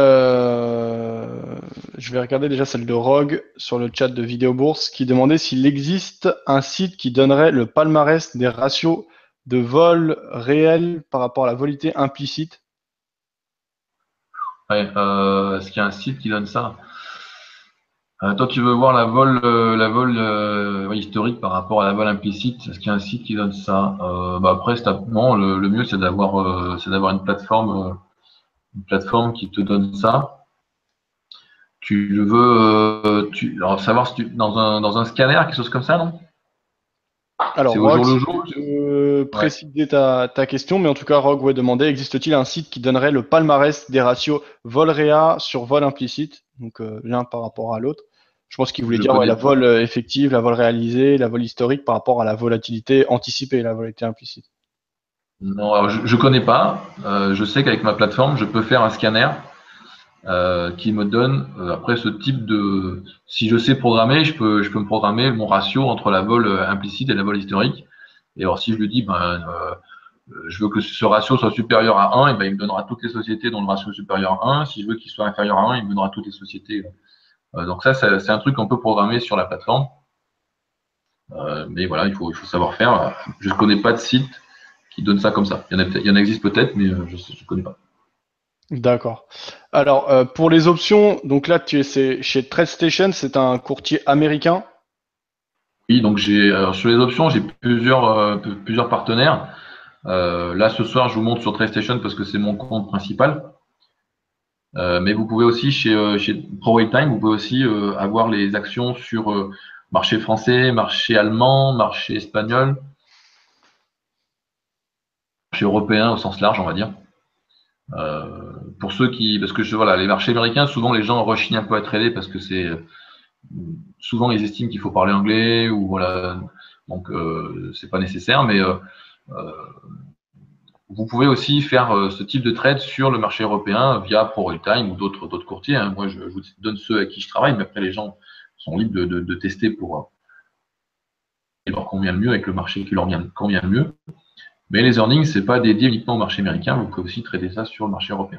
je vais regarder déjà celle de Rogue sur le chat de Vidéo Bourse qui demandait s'il existe un site qui donnerait le palmarès des ratios de vol réel par rapport à la volatilité implicite. Ouais, est-ce qu'il y a un site qui donne ça? Toi, tu veux voir la vol historique par rapport à la vol implicite. Est-ce qu'il y a un site qui donne ça? Après, non, le mieux, c'est d'avoir une plateforme qui te donne ça. Tu le veux, alors savoir si dans un scanner, quelque chose comme ça, non? Alors, C'est au Rogue, jour le si jour? tu peux Ouais. préciser ta question, mais en tout cas, Rogue demandait, existe-t-il un site qui donnerait le palmarès des ratios vol-réa sur vol implicite, donc l'un par rapport à l'autre. Je pense qu'il voulait Je dire connais. la vol effective, la vol réalisée, la vol historique par rapport à la volatilité anticipée, la volatilité implicite. Non, alors je connais pas. Je sais qu'avec ma plateforme, je peux faire un scanner qui me donne après ce type de. Si je sais programmer, je peux me programmer mon ratio entre la vol implicite et la vol historique. Et alors si je lui dis je veux que ce ratio soit supérieur à 1, et ben il me donnera toutes les sociétés dont le ratio est supérieur à 1. Si je veux qu'il soit inférieur à 1, il me donnera toutes les sociétés. Donc ça, c'est un truc qu'on peut programmer sur la plateforme. Mais voilà, il faut savoir faire. Je ne connais pas de site qui donne ça comme ça. Il y en existe peut-être, mais je ne connais pas. D'accord. Alors, pour les options, donc là, c'est chez TradeStation, c'est un courtier américain. Oui, donc sur les options, j'ai plusieurs partenaires. Là, ce soir, je vous montre sur TradeStation parce que c'est mon compte principal. Mais vous pouvez aussi, chez ProRateTime, vous pouvez aussi avoir les actions sur marché français, marché allemand, marché espagnol, marché européen au sens large, on va dire. Pour ceux parce que voilà, les marchés américains, souvent les gens rechignent un peu à trader parce que souvent ils estiment qu'il faut parler anglais ou voilà, donc c'est pas nécessaire, mais vous pouvez aussi faire ce type de trade sur le marché européen via ProRateTime ou d'autres courtiers. Hein. Moi, je vous donne ceux avec qui je travaille, mais après les gens sont libres de tester pour leur convient le mieux avec le marché qui leur convient le mieux. Mais les earnings, c'est pas dédié uniquement au marché américain, vous pouvez aussi trader ça sur le marché européen.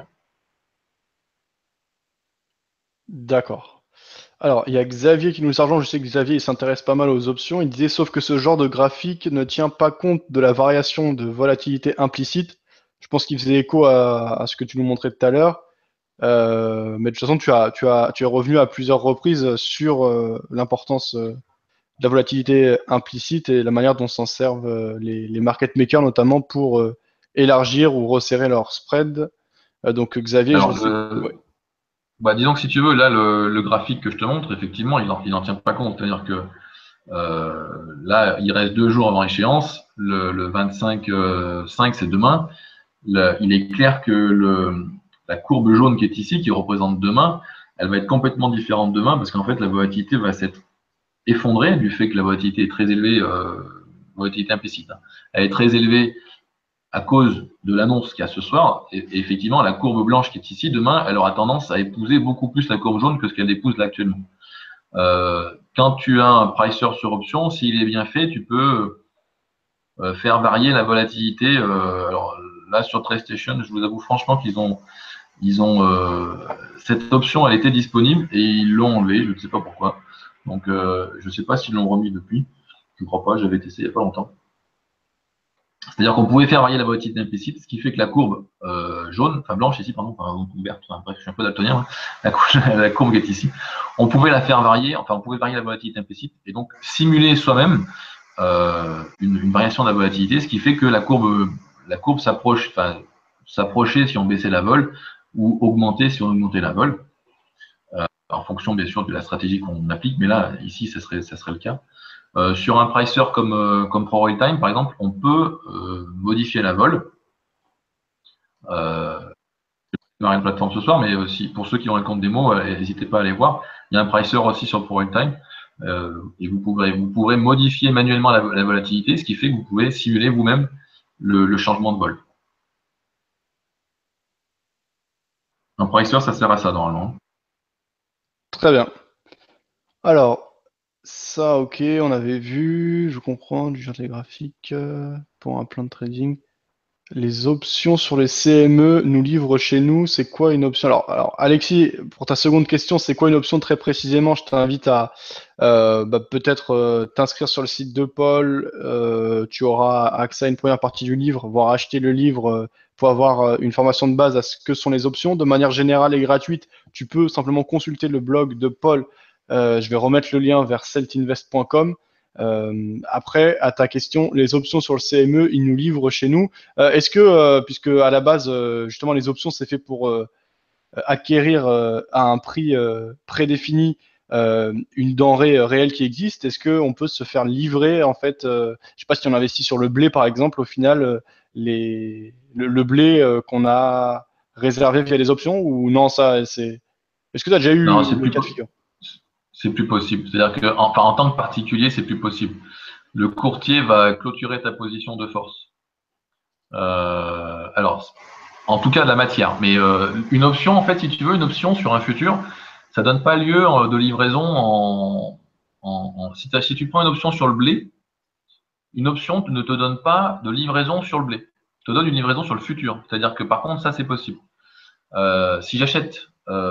D'accord. Alors, il y a Xavier qui nous rejoint. Je sais que Xavier, il s'intéresse pas mal aux options. Il disait, sauf que ce genre de graphique ne tient pas compte de la variation de volatilité implicite. Je pense qu'il faisait écho à ce que tu nous montrais tout à l'heure. Mais de toute façon, tu es revenu à plusieurs reprises sur l'importance de la volatilité implicite et la manière dont s'en servent les market makers, notamment pour élargir ou resserrer leur spread. Donc, Xavier, je Alors, sais. Ouais. disons que si tu veux, là, le graphique que je te montre, effectivement, il en tient pas compte. C'est-à-dire que Là, il reste 2 jours avant échéance. Le 25/5, c'est demain. Il est clair que la courbe jaune qui est ici, qui représente demain, elle va être complètement différente demain parce qu'en fait, la volatilité va s'être effondrée du fait que la volatilité est très élevée, volatilité implicite, hein. Elle est très élevée à cause de l'annonce qu'il y a ce soir. Et effectivement, la courbe blanche qui est ici, demain, elle aura tendance à épouser beaucoup plus la courbe jaune que ce qu'elle épouse là actuellement. Quand tu as un pricer sur option, s'il est bien fait, tu peux faire varier la volatilité. Alors là, sur TradeStation, je vous avoue franchement qu'ils ont cette option, elle était disponible et ils l'ont enlevée. Je ne sais pas pourquoi. Donc, je ne sais pas s'ils l'ont remis depuis. Je ne crois pas. J'avais testé il n'y a pas longtemps. C'est-à-dire qu'on pouvait faire varier la volatilité implicite, ce qui fait que la courbe jaune, enfin blanche ici, pardon, enfin, verte, enfin, bref, je suis un peu daltonien, hein, la courbe qui est ici, on pouvait la faire varier, enfin on pouvait varier la volatilité implicite et donc simuler soi-même une variation de la volatilité, ce qui fait que la courbe s'approche, enfin s'approchait si on baissait la vol ou augmentait si on augmentait la vol, en fonction bien sûr de la stratégie qu'on applique, mais là ici ça serait le cas. Sur un pricer comme ProRealTime, par exemple, on peut modifier la vol. Je vais une plateforme ce soir, mais aussi pour ceux qui ont un compte démo, n'hésitez pas à aller voir. Il y a un pricer aussi sur ProRealTime et vous pourrez modifier manuellement la volatilité, ce qui fait que vous pouvez simuler vous-même le changement de vol. Un pricer, ça sert à ça normalement. Très bien. Alors, ça, ok, on avait vu, je comprends, du chantier graphique pour un plan de trading. Les options sur les CME nous livrent chez nous, c'est quoi une option? Alors, Alexis, pour ta seconde question, c'est quoi une option très précisément? Je t'invite à peut-être t'inscrire sur le site de Paul. Tu auras accès à une première partie du livre, voire acheter le livre pour avoir une formation de base à ce que sont les options. De manière générale et gratuite, tu peux simplement consulter le blog de Paul. Je vais remettre le lien vers celtinvest.com. Après, à ta question, les options sur le CME, ils nous livrent chez nous. Est-ce que, puisque à la base, justement, les options, c'est fait pour acquérir à un prix prédéfini une denrée réelle qui existe, est-ce qu'on peut se faire livrer, en fait, je ne sais pas si on investit sur le blé, par exemple, au final, le blé qu'on a réservé via les options, ou non, ça, c'est... Est-ce que tu as déjà eu Non, le cas de figure? c'est plus possible. C'est-à-dire que, enfin, en tant que particulier, c'est plus possible. Le courtier va clôturer ta position de force. Alors, en tout cas, de la matière. Mais une option, en fait, si tu veux, une option sur un futur, ça donne pas lieu de livraison si tu prends une option sur le blé, une option ne te donne pas de livraison sur le blé. Te donne une livraison sur le futur. C'est-à-dire que par contre, ça, c'est possible. Si j'achète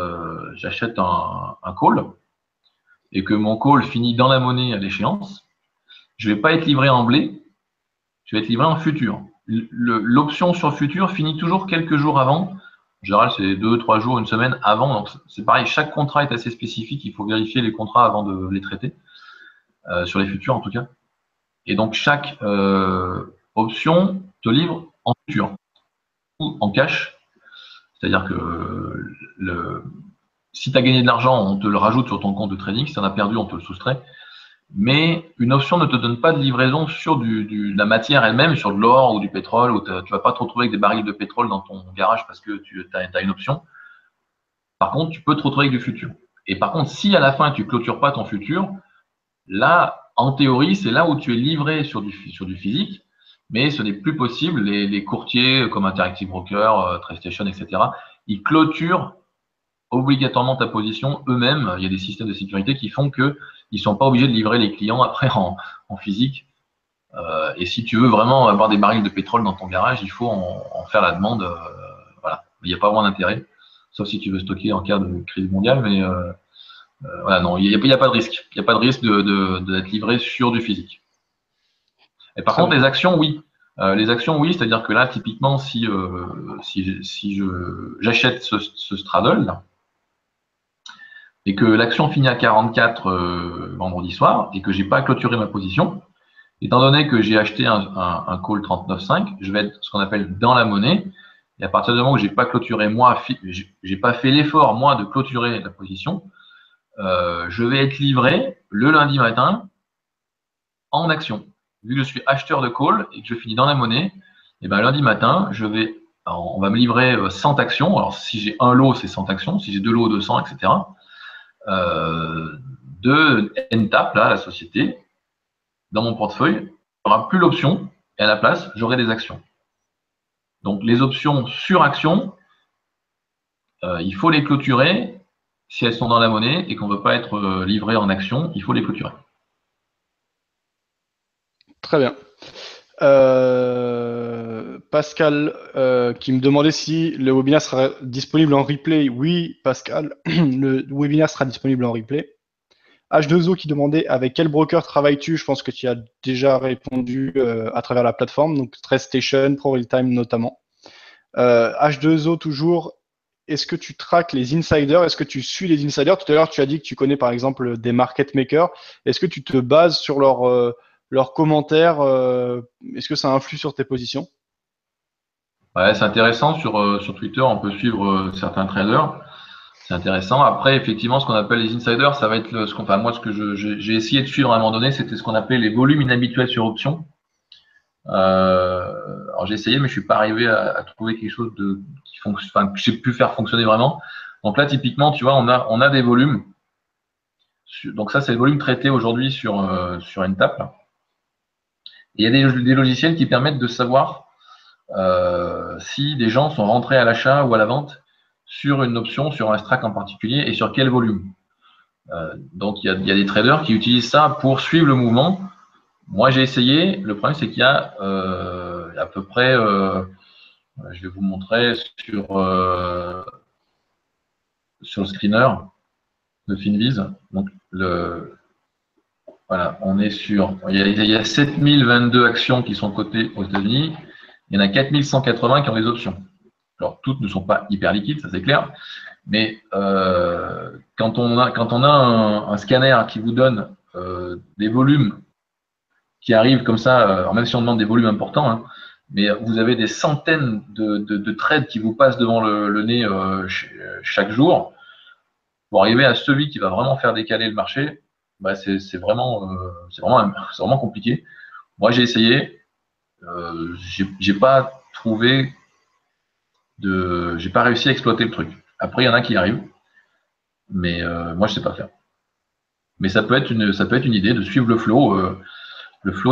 un call et que mon call finit dans la monnaie à l'échéance, je ne vais pas être livré en blé, je vais être livré en futur. L'option sur futur finit toujours quelques jours avant. En général, c'est 2, 3 jours, une semaine avant. Donc, c'est pareil, chaque contrat est assez spécifique. Il faut vérifier les contrats avant de les traiter, sur les futurs en tout cas. Et donc, chaque option te livre en futur ou en cash. C'est-à-dire que si tu as gagné de l'argent, on te le rajoute sur ton compte de trading. Si tu en as perdu, on te le soustrait. Mais une option ne te donne pas de livraison sur de la matière elle-même, sur de l'or ou du pétrole, où tu ne vas pas te retrouver avec des barils de pétrole dans ton garage parce que tu as une option. Par contre, tu peux te retrouver avec du futur. Et par contre, si à la fin, tu ne clôtures pas ton futur, là, en théorie, c'est là où tu es livré sur du physique, mais ce n'est plus possible. Les courtiers comme Interactive Broker, TradeStation, etc., ils clôturent obligatoirement ta position eux-mêmes. Il y a des systèmes de sécurité qui font qu'ils ne sont pas obligés de livrer les clients après en physique. Et si tu veux vraiment avoir des barils de pétrole dans ton garage, il faut en faire la demande. Voilà. Il n'y a pas vraiment d'intérêt, sauf si tu veux stocker en cas de crise mondiale. Mais voilà, non, il n'y a pas de risque. Il n'y a pas de risque d'être livré sur du physique. Et par contre, les actions, oui. Les actions, oui, c'est-à-dire que là, typiquement, si j'achète ce straddle là, et que l'action finit à 44 vendredi soir et que j'ai pas clôturé ma position, étant donné que j'ai acheté un call 39,5, je vais être ce qu'on appelle dans la monnaie. Et à partir du moment où j'ai pas clôturé moi, j'ai pas fait l'effort moi de clôturer la position, je vais être livré le lundi matin en action. Vu que je suis acheteur de call et que je finis dans la monnaie, et ben lundi matin, on va me livrer 100 actions. Alors si j'ai un lot, c'est 100 actions. Si j'ai deux lots, 200, etc. De NTAP, là, la société, dans mon portefeuille, il n'y aura plus l'option et à la place, j'aurai des actions. Donc les options sur actions, il faut les clôturer si elles sont dans la monnaie et qu'on ne veut pas être livré en actions, il faut les clôturer. Très bien. Pascal qui me demandait si le webinaire sera disponible en replay. Oui, Pascal, le webinaire sera disponible en replay. H2O qui demandait avec quel broker travailles-tu? Je pense que tu as déjà répondu à travers la plateforme, donc TradeStation, ProRealTime notamment. H2O toujours, est-ce que tu traques les insiders? Est-ce que tu suis les insiders? Tout à l'heure, tu as dit que tu connais par exemple des market makers. Est-ce que tu te bases sur leurs commentaires? Est-ce que ça influe sur tes positions? Ouais, c'est intéressant. Sur Twitter, on peut suivre certains traders. C'est intéressant. Après, effectivement, ce qu'on appelle les insiders, ça va être moi, ce que j'ai essayé de suivre à un moment donné, c'était ce qu'on appelait les volumes inhabituels sur option. Alors j'ai essayé, mais je suis pas arrivé à trouver quelque chose qui fonctionne, enfin, que j'ai pu faire fonctionner vraiment. Donc là, typiquement, tu vois, on a des volumes. Donc ça, c'est le volume traité aujourd'hui sur NTAP. Et il y a des logiciels qui permettent de savoir si des gens sont rentrés à l'achat ou à la vente sur une option, sur un strike en particulier, et sur quel volume. Donc il y a des traders qui utilisent ça pour suivre le mouvement. Moi, j'ai essayé. Le problème, c'est qu'il y a à peu près, je vais vous montrer sur le screener de Finviz. Donc, voilà, on est il y a 7022 actions qui sont cotées aux États-Unis. Il y en a 4180 qui ont des options. Alors, toutes ne sont pas hyper liquides, ça c'est clair. Mais quand on a un scanner qui vous donne des volumes qui arrivent comme ça, même si on demande des volumes importants, hein, mais vous avez des centaines de trades qui vous passent devant le nez chaque jour, pour arriver à celui qui va vraiment faire décaler le marché, bah c'est vraiment compliqué. Moi, j'ai essayé, j'ai pas trouvé j'ai pas réussi à exploiter le truc. Après, il y en a qui y arrivent, mais moi, je sais pas faire. Mais ça peut être une idée de suivre le flow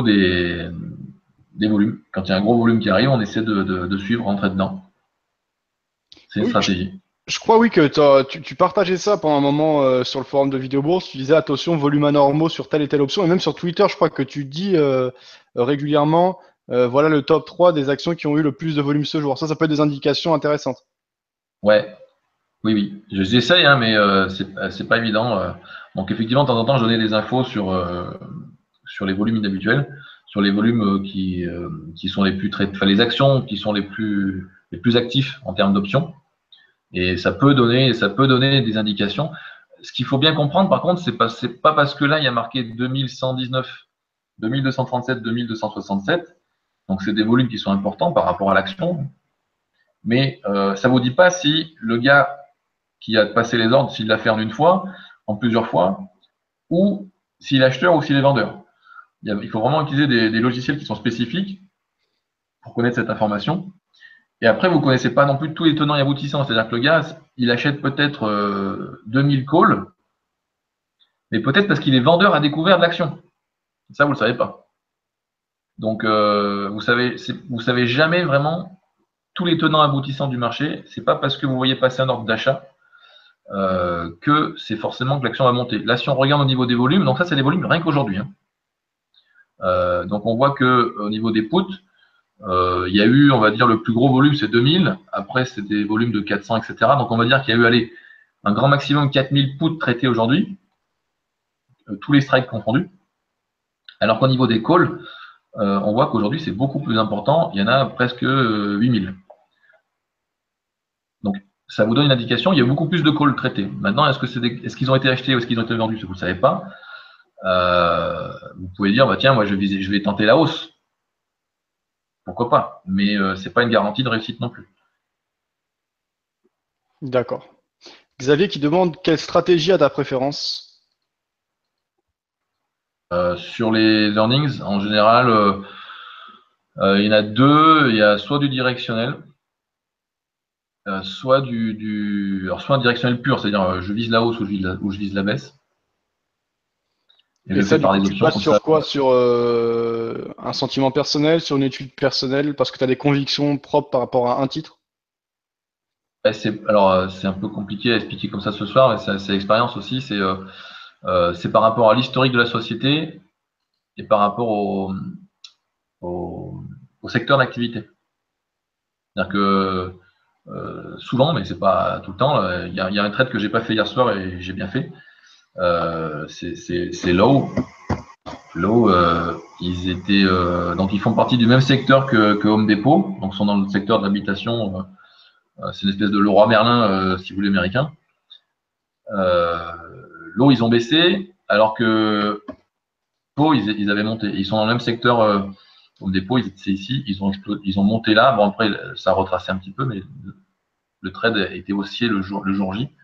des volumes. Quand il y a un gros volume qui arrive, on essaie de suivre, rentrer dedans. C'est une Oui, stratégie. je crois oui que tu partageais ça pendant un moment sur le forum de Vidéo Bourse. Tu disais attention, volume anormaux sur telle et telle option. Et même sur Twitter, je crois que tu dis régulièrement voilà le top 3 des actions qui ont eu le plus de volume ce jour. Ça peut être des indications intéressantes. Ouais, oui, oui. J'essaye, hein, mais c'est pas évident. Donc effectivement, de temps en temps, je donnais des infos sur les volumes inhabituels, sur les volumes qui sont les plus enfin, les actions qui sont les plus actifs en termes d'options. Et ça peut donner des indications. Ce qu'il faut bien comprendre, par contre, c'est pas parce que là, il y a marqué 2119, 2237, 2267. Donc, c'est des volumes qui sont importants par rapport à l'action. Mais ça vous dit pas si le gars qui a passé les ordres, s'il l'a fait en une fois, en plusieurs fois, ou s'il est acheteur ou s'il est vendeur. Il faut vraiment utiliser des logiciels qui sont spécifiques pour connaître cette information. Et après, vous ne connaissez pas non plus tous les tenants et aboutissants. C'est-à-dire que le gars, il achète peut-être 2000 calls, mais peut-être parce qu'il est vendeur à découvert de l'action. Ça, vous ne le savez pas. Donc, vous savez jamais vraiment tous les tenants aboutissants du marché. C'est pas parce que vous voyez passer un ordre d'achat que c'est forcément que l'action va monter. Là, si on regarde au niveau des volumes, donc ça, c'est les volumes rien qu'aujourd'hui. Hein. Donc, on voit que au niveau des puts, il y a eu, on va dire, le plus gros volume, c'est 2000. Après, c'est des volumes de 400, etc. Donc, on va dire qu'il y a eu, allez, un grand maximum 4000 puts traités aujourd'hui, tous les strikes confondus. Alors qu'au niveau des calls, on voit qu'aujourd'hui, c'est beaucoup plus important. Il y en a presque 8000. Donc, ça vous donne une indication. Il y a beaucoup plus de calls traités. Maintenant, est-ce qu'ils ont été achetés ou est-ce qu'ils ont été vendus? Vous ne savez pas. Vous pouvez dire, bah, tiens, moi, je vais tenter la hausse. Pourquoi pas? Mais ce n'est pas une garantie de réussite non plus. D'accord. Xavier qui demande quelle stratégie a ta préférence? Sur les earnings, en général, il y en a deux. Il y a soit du directionnel, soit alors soit un directionnel pur, c'est-à-dire je vise la hausse ou je vise la baisse. Et je Et le ça, fais du par coup, des tu options passes comme ça. sur quoi? Sur un sentiment personnel, sur une étude personnelle, parce que tu as des convictions propres par rapport à un titre? Alors, c'est un peu compliqué à expliquer comme ça ce soir, mais c'est l'expérience aussi. C'est par rapport à l'historique de la société et par rapport au, au secteur d'activité. C'est-à-dire que souvent, mais c'est pas tout le temps, il y a un trade que j'ai pas fait hier soir et j'ai bien fait. C'est Low. Low, donc ils font partie du même secteur que Home Depot, donc sont dans le secteur de l'habitation. C'est une espèce de Leroy Merlin, si vous voulez, américain. Low, ils ont baissé, alors que Pau, ils avaient monté. Ils sont dans le même secteur. Home Depot, c'est ici, ils ont monté là. Bon, après, ça a retracé un petit peu, mais le trade était haussier le jour J.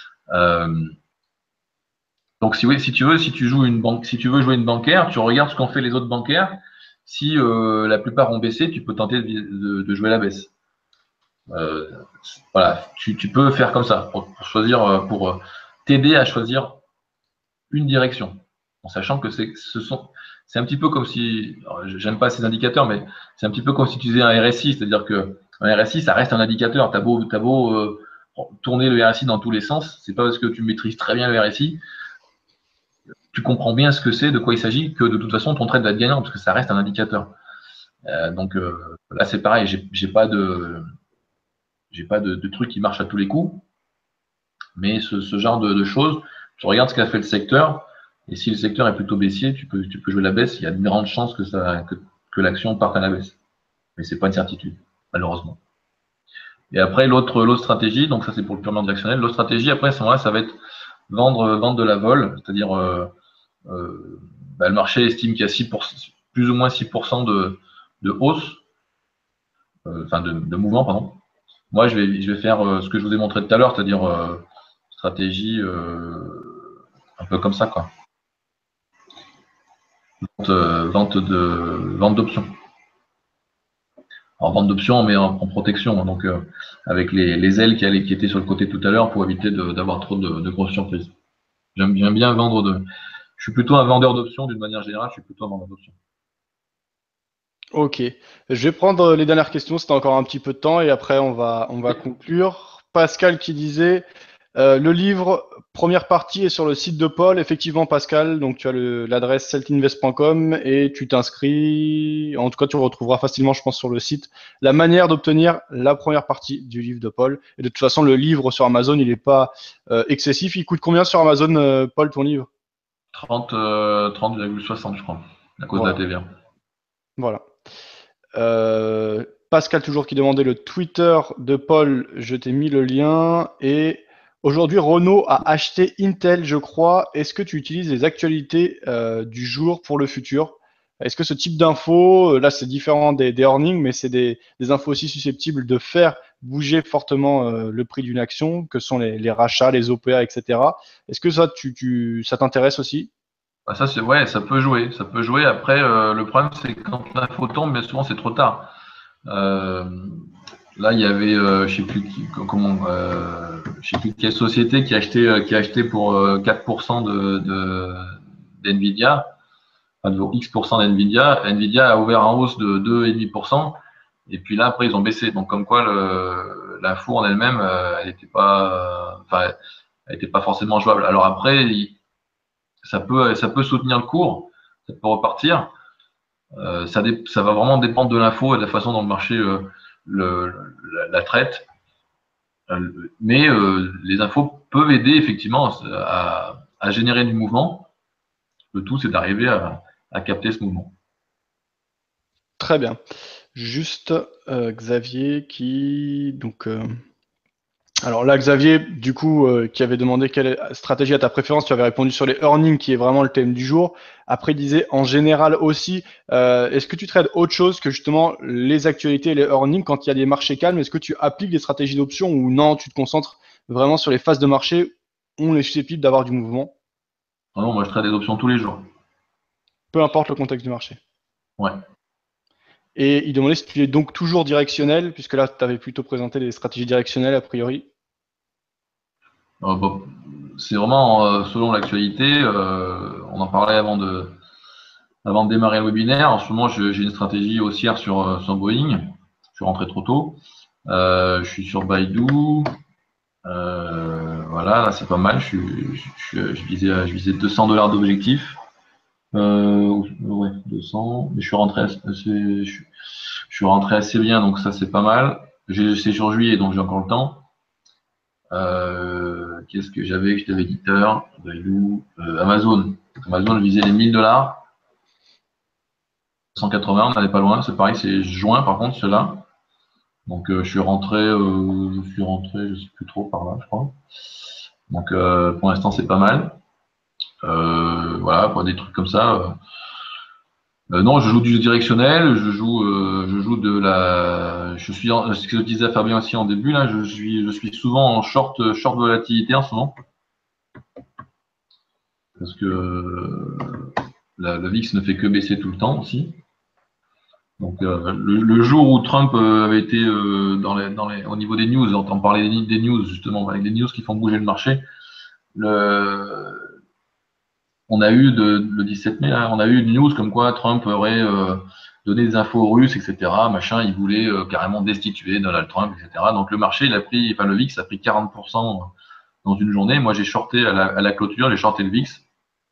Donc, si tu veux, si tu joues une banque, si tu veux jouer une bancaire, tu regardes ce qu'ont fait les autres bancaires. Si la plupart ont baissé, tu peux tenter de jouer la baisse. Euh, voilà, tu peux faire comme ça pour choisir, pour t'aider à choisir une direction, en sachant que c'est un petit peu comme si, j'aime pas ces indicateurs, mais c'est un petit peu comme si tu faisais un RSI, c'est-à-dire que un RSI, ça reste un indicateur. T'as beau tourner le RSI dans tous les sens, c'est pas parce que tu maîtrises très bien le RSI, tu comprends bien ce que c'est, de quoi il s'agit, que de toute façon ton trade va être gagnant, parce que ça reste un indicateur. Donc là, c'est pareil, j'ai pas de truc qui marche à tous les coups, mais ce genre de choses, tu regardes ce qu'a fait le secteur, et si le secteur est plutôt baissier, tu peux jouer la baisse. Il y a de grandes chances que l'action parte à la baisse. Mais c'est pas une certitude, malheureusement. Et après, l'autre stratégie, donc ça c'est pour le purement directionnel, l'autre stratégie, après, à ce moment-là, ça va être vendre de la vol, c'est-à-dire le marché estime qu'il y a plus ou moins 6% de hausse, de mouvement, pardon. Moi, je vais faire ce que je vous ai montré tout à l'heure, c'est-à-dire stratégie un peu comme ça, quoi. Vente d'options. Alors, vente d'options, mais en protection. Donc, avec les ailes qui étaient sur le côté tout à l'heure pour éviter d'avoir trop de grosses surprises. J'aime bien vendre Je suis plutôt un vendeur d'options d'une manière générale, je suis plutôt un vendeur d'options. Ok. Je vais prendre les dernières questions, c'était encore un petit peu de temps, et après on va conclure. Pascal qui disait le livre, première partie est sur le site de Paul. Effectivement, Pascal, donc tu as l'adresse celtinvest.com et tu t'inscris. En tout cas, tu retrouveras facilement, je pense, sur le site la manière d'obtenir la première partie du livre de Paul. Et de toute façon, le livre sur Amazon, il n'est pas excessif. Il coûte combien sur Amazon, Paul, ton livre? 30,60, je crois, à cause de la Voilà. TVA. Voilà. Pascal toujours qui demandait le Twitter de Paul, je t'ai mis le lien. Et aujourd'hui, Renault a acheté Intel, je crois. Est-ce que tu utilises les actualités du jour pour le futur? Est-ce que ce type d'infos, là c'est différent des earnings, mais c'est des infos aussi susceptibles de faire bouger fortement le prix d'une action, que sont les rachats, les OPA, etc. Est-ce que ça, ça t'intéresse aussi? Bah, ça, ouais, ça peut jouer. Ça peut jouer. Après, le problème, c'est que quand l'info tombe, mais souvent, c'est trop tard. Euh, Là, il y avait, je sais plus je sais plus quelle société qui a acheté pour 4% d'NVIDIA, enfin, de X% d'NVIDIA. NVIDIA a ouvert en hausse de 2,5%. Et puis là, après, ils ont baissé. Donc, comme quoi, l'info en elle-même, elle était pas forcément jouable. Alors après, ça peut soutenir le cours, ça peut repartir. Ça va vraiment dépendre de l'info et de la façon dont le marché la traite. Mais les infos peuvent aider effectivement à générer du mouvement. Le tout, c'est d'arriver à capter ce mouvement. Très bien. Juste Xavier qui alors là, Xavier, du coup, qui avait demandé quelle stratégie à ta préférence, tu avais répondu sur les earnings, qui est vraiment le thème du jour. Après, il disait en général aussi, est-ce que tu trades autre chose que justement les actualités et les earnings quand il y a des marchés calmes? Est-ce que tu appliques des stratégies d'options ou non, tu te concentres vraiment sur les phases de marché où on est susceptible d'avoir du mouvement? Non, moi, je trade des options tous les jours. peu importe le contexte du marché. Ouais. Et il demandait si tu es donc toujours directionnel, puisque là, tu avais plutôt présenté des stratégies directionnelles a priori. Bon, c'est vraiment selon l'actualité. On en parlait avant de démarrer le webinaire. En ce moment, j'ai une stratégie haussière sur Boeing. Je suis rentré trop tôt. Je suis sur Baidu. Voilà, là c'est pas mal. Je visais 200 $ d'objectif. Ouais, 200. Mais je suis rentré assez bien, donc ça c'est pas mal. C'est sur juillet, donc j'ai encore le temps. Qu'est-ce que j'avais? J'étais éditeur, Amazon. Amazon, je visais les 1000 $. 180, on n'allait pas loin. C'est pareil, c'est juin par contre, ceux-là. Donc je suis rentré, je sais plus trop par là, je crois. Donc pour l'instant, c'est pas mal. Voilà, pour des trucs comme ça. Non, je joue du directionnel, je joue de la. Ce que je disais à Fabien aussi en début, là, je suis souvent en short volatilité en ce moment. Parce que le VIX ne fait que baisser tout le temps aussi. Donc le jour où Trump avait été au niveau des news, on parlait des news justement, avec des news qui font bouger le marché, on a eu le 17 mai, là, on a eu une news comme quoi Trump aurait donné des infos aux Russes, etc. Machin, il voulait carrément destituer Donald Trump, etc. Donc le marché, le VIX a pris 40% dans une journée. Moi, j'ai shorté à la clôture, j'ai shorté le VIX.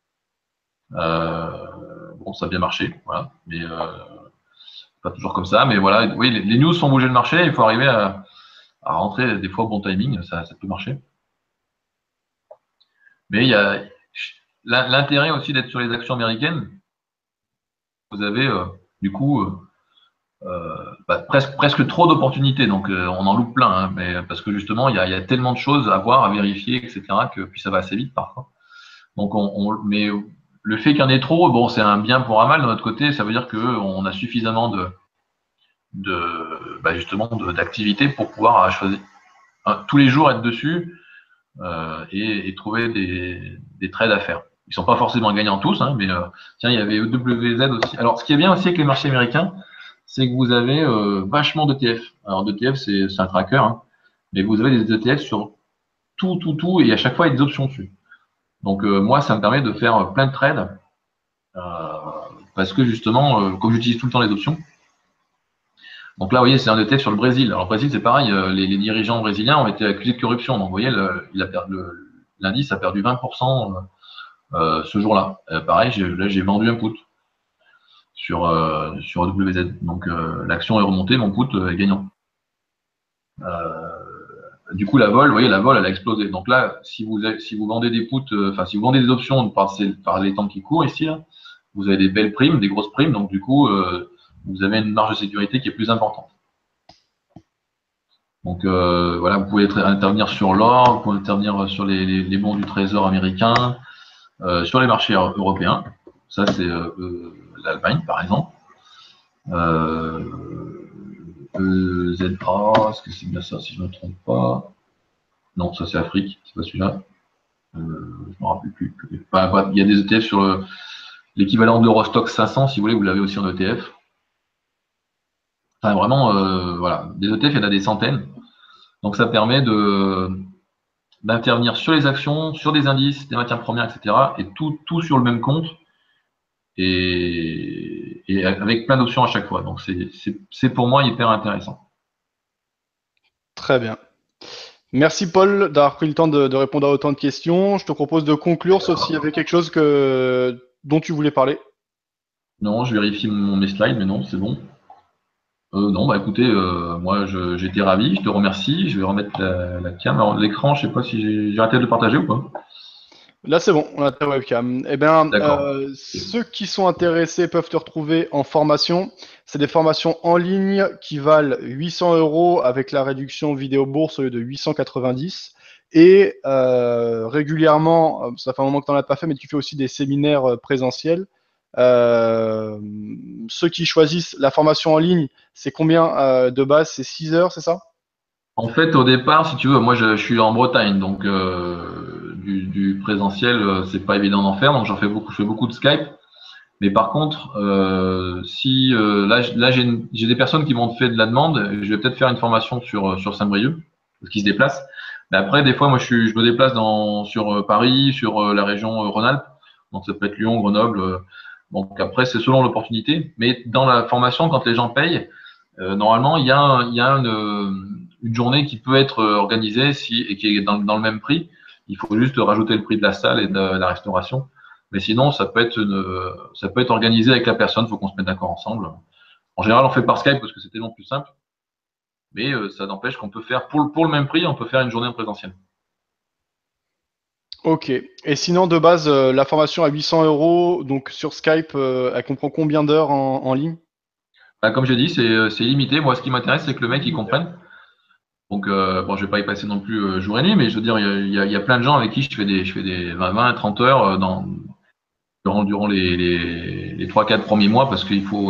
Bon, ça a bien marché, voilà. Mais pas toujours comme ça. Mais voilà, oui, les news font bouger le marché. Il faut arriver à rentrer des fois au bon timing, ça peut marcher. Mais il y a l'intérêt aussi d'être sur les actions américaines. Vous avez du coup presque trop d'opportunités, donc on en loupe plein, hein, mais parce que justement il y a tellement de choses à voir, à vérifier, etc. que puis ça va assez vite parfois. Donc mais le fait qu'il y en ait trop, bon, c'est un bien pour un mal de notre côté. Ça veut dire que on a suffisamment justement d'activités pour pouvoir choisir tous les jours être dessus et trouver des trades à faire. Ils sont pas forcément gagnants tous, hein, mais tiens, il y avait EWZ aussi. Alors, ce qui est bien aussi avec les marchés américains, c'est que vous avez vachement d'ETF. Alors, d'ETF, c'est un tracker, hein, mais vous avez des ETF sur tout, et à chaque fois, il y a des options dessus. Donc, moi, ça me permet de faire plein de trades parce que justement, comme j'utilise tout le temps les options, donc là, vous voyez, c'est un ETF sur le Brésil. Alors, le Brésil, c'est pareil, les dirigeants brésiliens ont été accusés de corruption. Donc, vous voyez, l'indice a perdu 20% ce jour-là. Pareil, là, j'ai vendu un put sur WZ. Donc, l'action est remontée, mon put est gagnant. Du coup, vous voyez, la vol, elle a explosé. Donc là, si vous vendez des puts, si vous vendez des options par les temps qui courent ici, là, vous avez des belles primes, des grosses primes. Donc, du coup, vous avez une marge de sécurité qui est plus importante. Donc voilà, vous pouvez intervenir sur l'or, vous pouvez intervenir sur les bons du trésor américain, sur les marchés européens. Ça, c'est l'Allemagne, par exemple. ZA, est-ce que c'est bien ça, si je ne me trompe pas? Non, ça c'est Afrique, c'est pas celui-là. Je ne me rappelle plus. Enfin, il y a des ETF sur l'équivalent de l'Eurostock 500, si vous voulez, vous l'avez aussi en ETF. Enfin, vraiment, voilà, des ETF, il y en a des centaines. Donc ça permet d'intervenir sur les actions, sur des indices, des matières premières, etc. Et tout sur le même compte et avec plein d'options à chaque fois. Donc c'est pour moi hyper intéressant. Très bien. Merci Paul d'avoir pris le temps de répondre à autant de questions. Je te propose de conclure, sauf s'il y avait quelque chose dont tu voulais parler. Non, je vérifie mes slides, mais non, c'est bon. Non, bah écoutez, moi j'étais ravi, je te remercie. Je vais remettre la cam. Alors l'écran, je sais pas si j'ai arrêté de le partager ou pas. Là, c'est bon, on a ta webcam. Eh bien, D'accord. ceux qui sont intéressés peuvent te retrouver en formation. C'est des formations en ligne qui valent 800 € avec la réduction vidéo bourse au lieu de 890. Et régulièrement, ça fait un moment que tu n'en as pas fait, mais tu fais aussi des séminaires présentiels. Ceux qui choisissent la formation en ligne, c'est combien de base? C'est 6 heures, c'est ça? En fait, au départ, si tu veux, moi je suis en Bretagne, donc du présentiel, c'est pas évident d'en faire, donc je fais beaucoup de Skype. Mais par contre, si là j'ai des personnes qui m'ont fait de la demande, je vais peut-être faire une formation sur Saint-Brieuc, parce qu'ils se déplacent. Mais après, des fois, moi, je me déplace sur Paris, sur la région Rhône-Alpes. Donc, ça peut être Lyon, Grenoble. Donc, après, c'est selon l'opportunité. Mais dans la formation, quand les gens payent, normalement, il y a une journée qui peut être organisée et qui est dans le même prix. Il faut juste rajouter le prix de la salle et de la restauration. Mais sinon, ça peut être organisé avec la personne. Il faut qu'on se mette d'accord ensemble. En général, on fait par Skype parce que c'est tellement plus simple. Mais ça n'empêche qu'on peut faire, pour le même prix, on peut faire une journée en présentiel. Ok. Et sinon, de base, la formation à 800 euros, donc sur Skype, elle comprend combien d'heures en ligne? Bah, comme je dis, c'est limité. Moi, ce qui m'intéresse, c'est que le mec, il comprenne. Donc, bon, je vais pas y passer non plus jour et nuit, mais je veux dire, il y a plein de gens avec qui je fais des 20, 30 heures durant les 3-4 premiers mois parce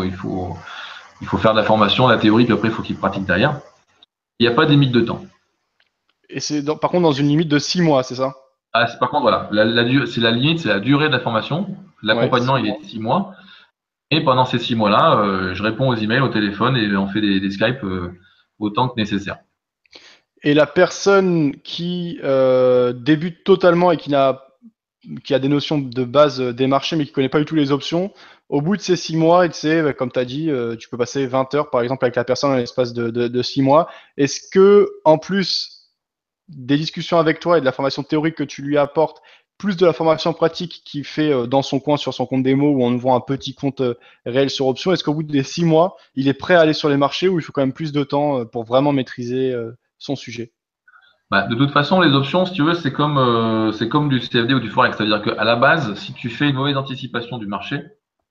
il faut faire de la formation, la théorie, puis après, il faut qu'il pratique derrière. Il n'y a pas de limite de temps. Et c'est par contre dans une limite de 6 mois, c'est ça? Ah, par contre, voilà, c'est la limite, c'est la durée de la formation. Ouais, L'accompagnement, 6 il mois. est de 6 mois. Et pendant ces 6 mois-là, je réponds aux emails, au téléphone et on fait des Skype autant que nécessaire. Et la personne qui débute totalement et qui a des notions de base des marchés, mais qui connaît pas du tout les options, au bout de ces 6 mois, et tu sais, bah, comme tu as dit, tu peux passer 20 heures, par exemple, avec la personne dans l'espace de 6 mois. Est-ce que, en plus des discussions avec toi et de la formation théorique que tu lui apportes, plus de la formation pratique qu'il fait dans son coin sur son compte démo où on voit un petit compte réel sur option, est-ce qu'au bout des 6 mois, il est prêt à aller sur les marchés ou il faut quand même plus de temps pour vraiment maîtriser son sujet? Bah, de toute façon, les options, si tu veux, c'est comme du CFD ou du Forex. C'est-à-dire qu'à la base, si tu fais une mauvaise anticipation du marché,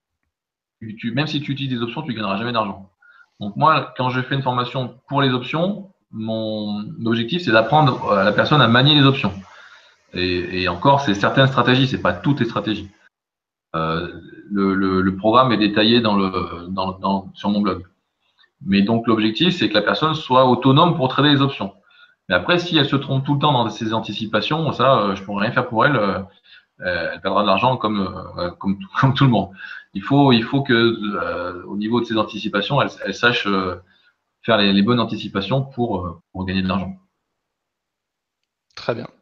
même si tu utilises des options, tu gagneras jamais d'argent. Donc moi, quand je fais une formation pour les options, mon objectif, c'est d'apprendre à la personne à manier les options. Et encore, c'est certaines stratégies, c'est pas toutes les stratégies. Euh, le programme est détaillé sur mon blog. Mais donc l'objectif, c'est que la personne soit autonome pour trader les options. Mais après, si elle se trompe tout le temps dans ses anticipations, ça, je pourrais rien faire pour elle. Elle perdra de l'argent comme tout le monde. Il faut que, au niveau de ses anticipations, elle sache faire les bonnes anticipations pour gagner de l'argent. Très bien.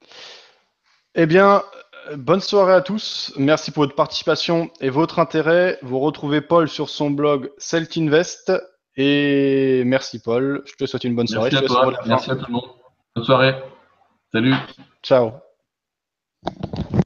Eh bien, bonne soirée à tous. Merci pour votre participation et votre intérêt. Vous retrouvez Paul sur son blog Celtinvest. Et merci Paul. Je te souhaite une bonne soirée. Merci Je à te laisse le mot de toi. la fin. Merci à tout le monde. Bonne soirée. Salut. Ciao.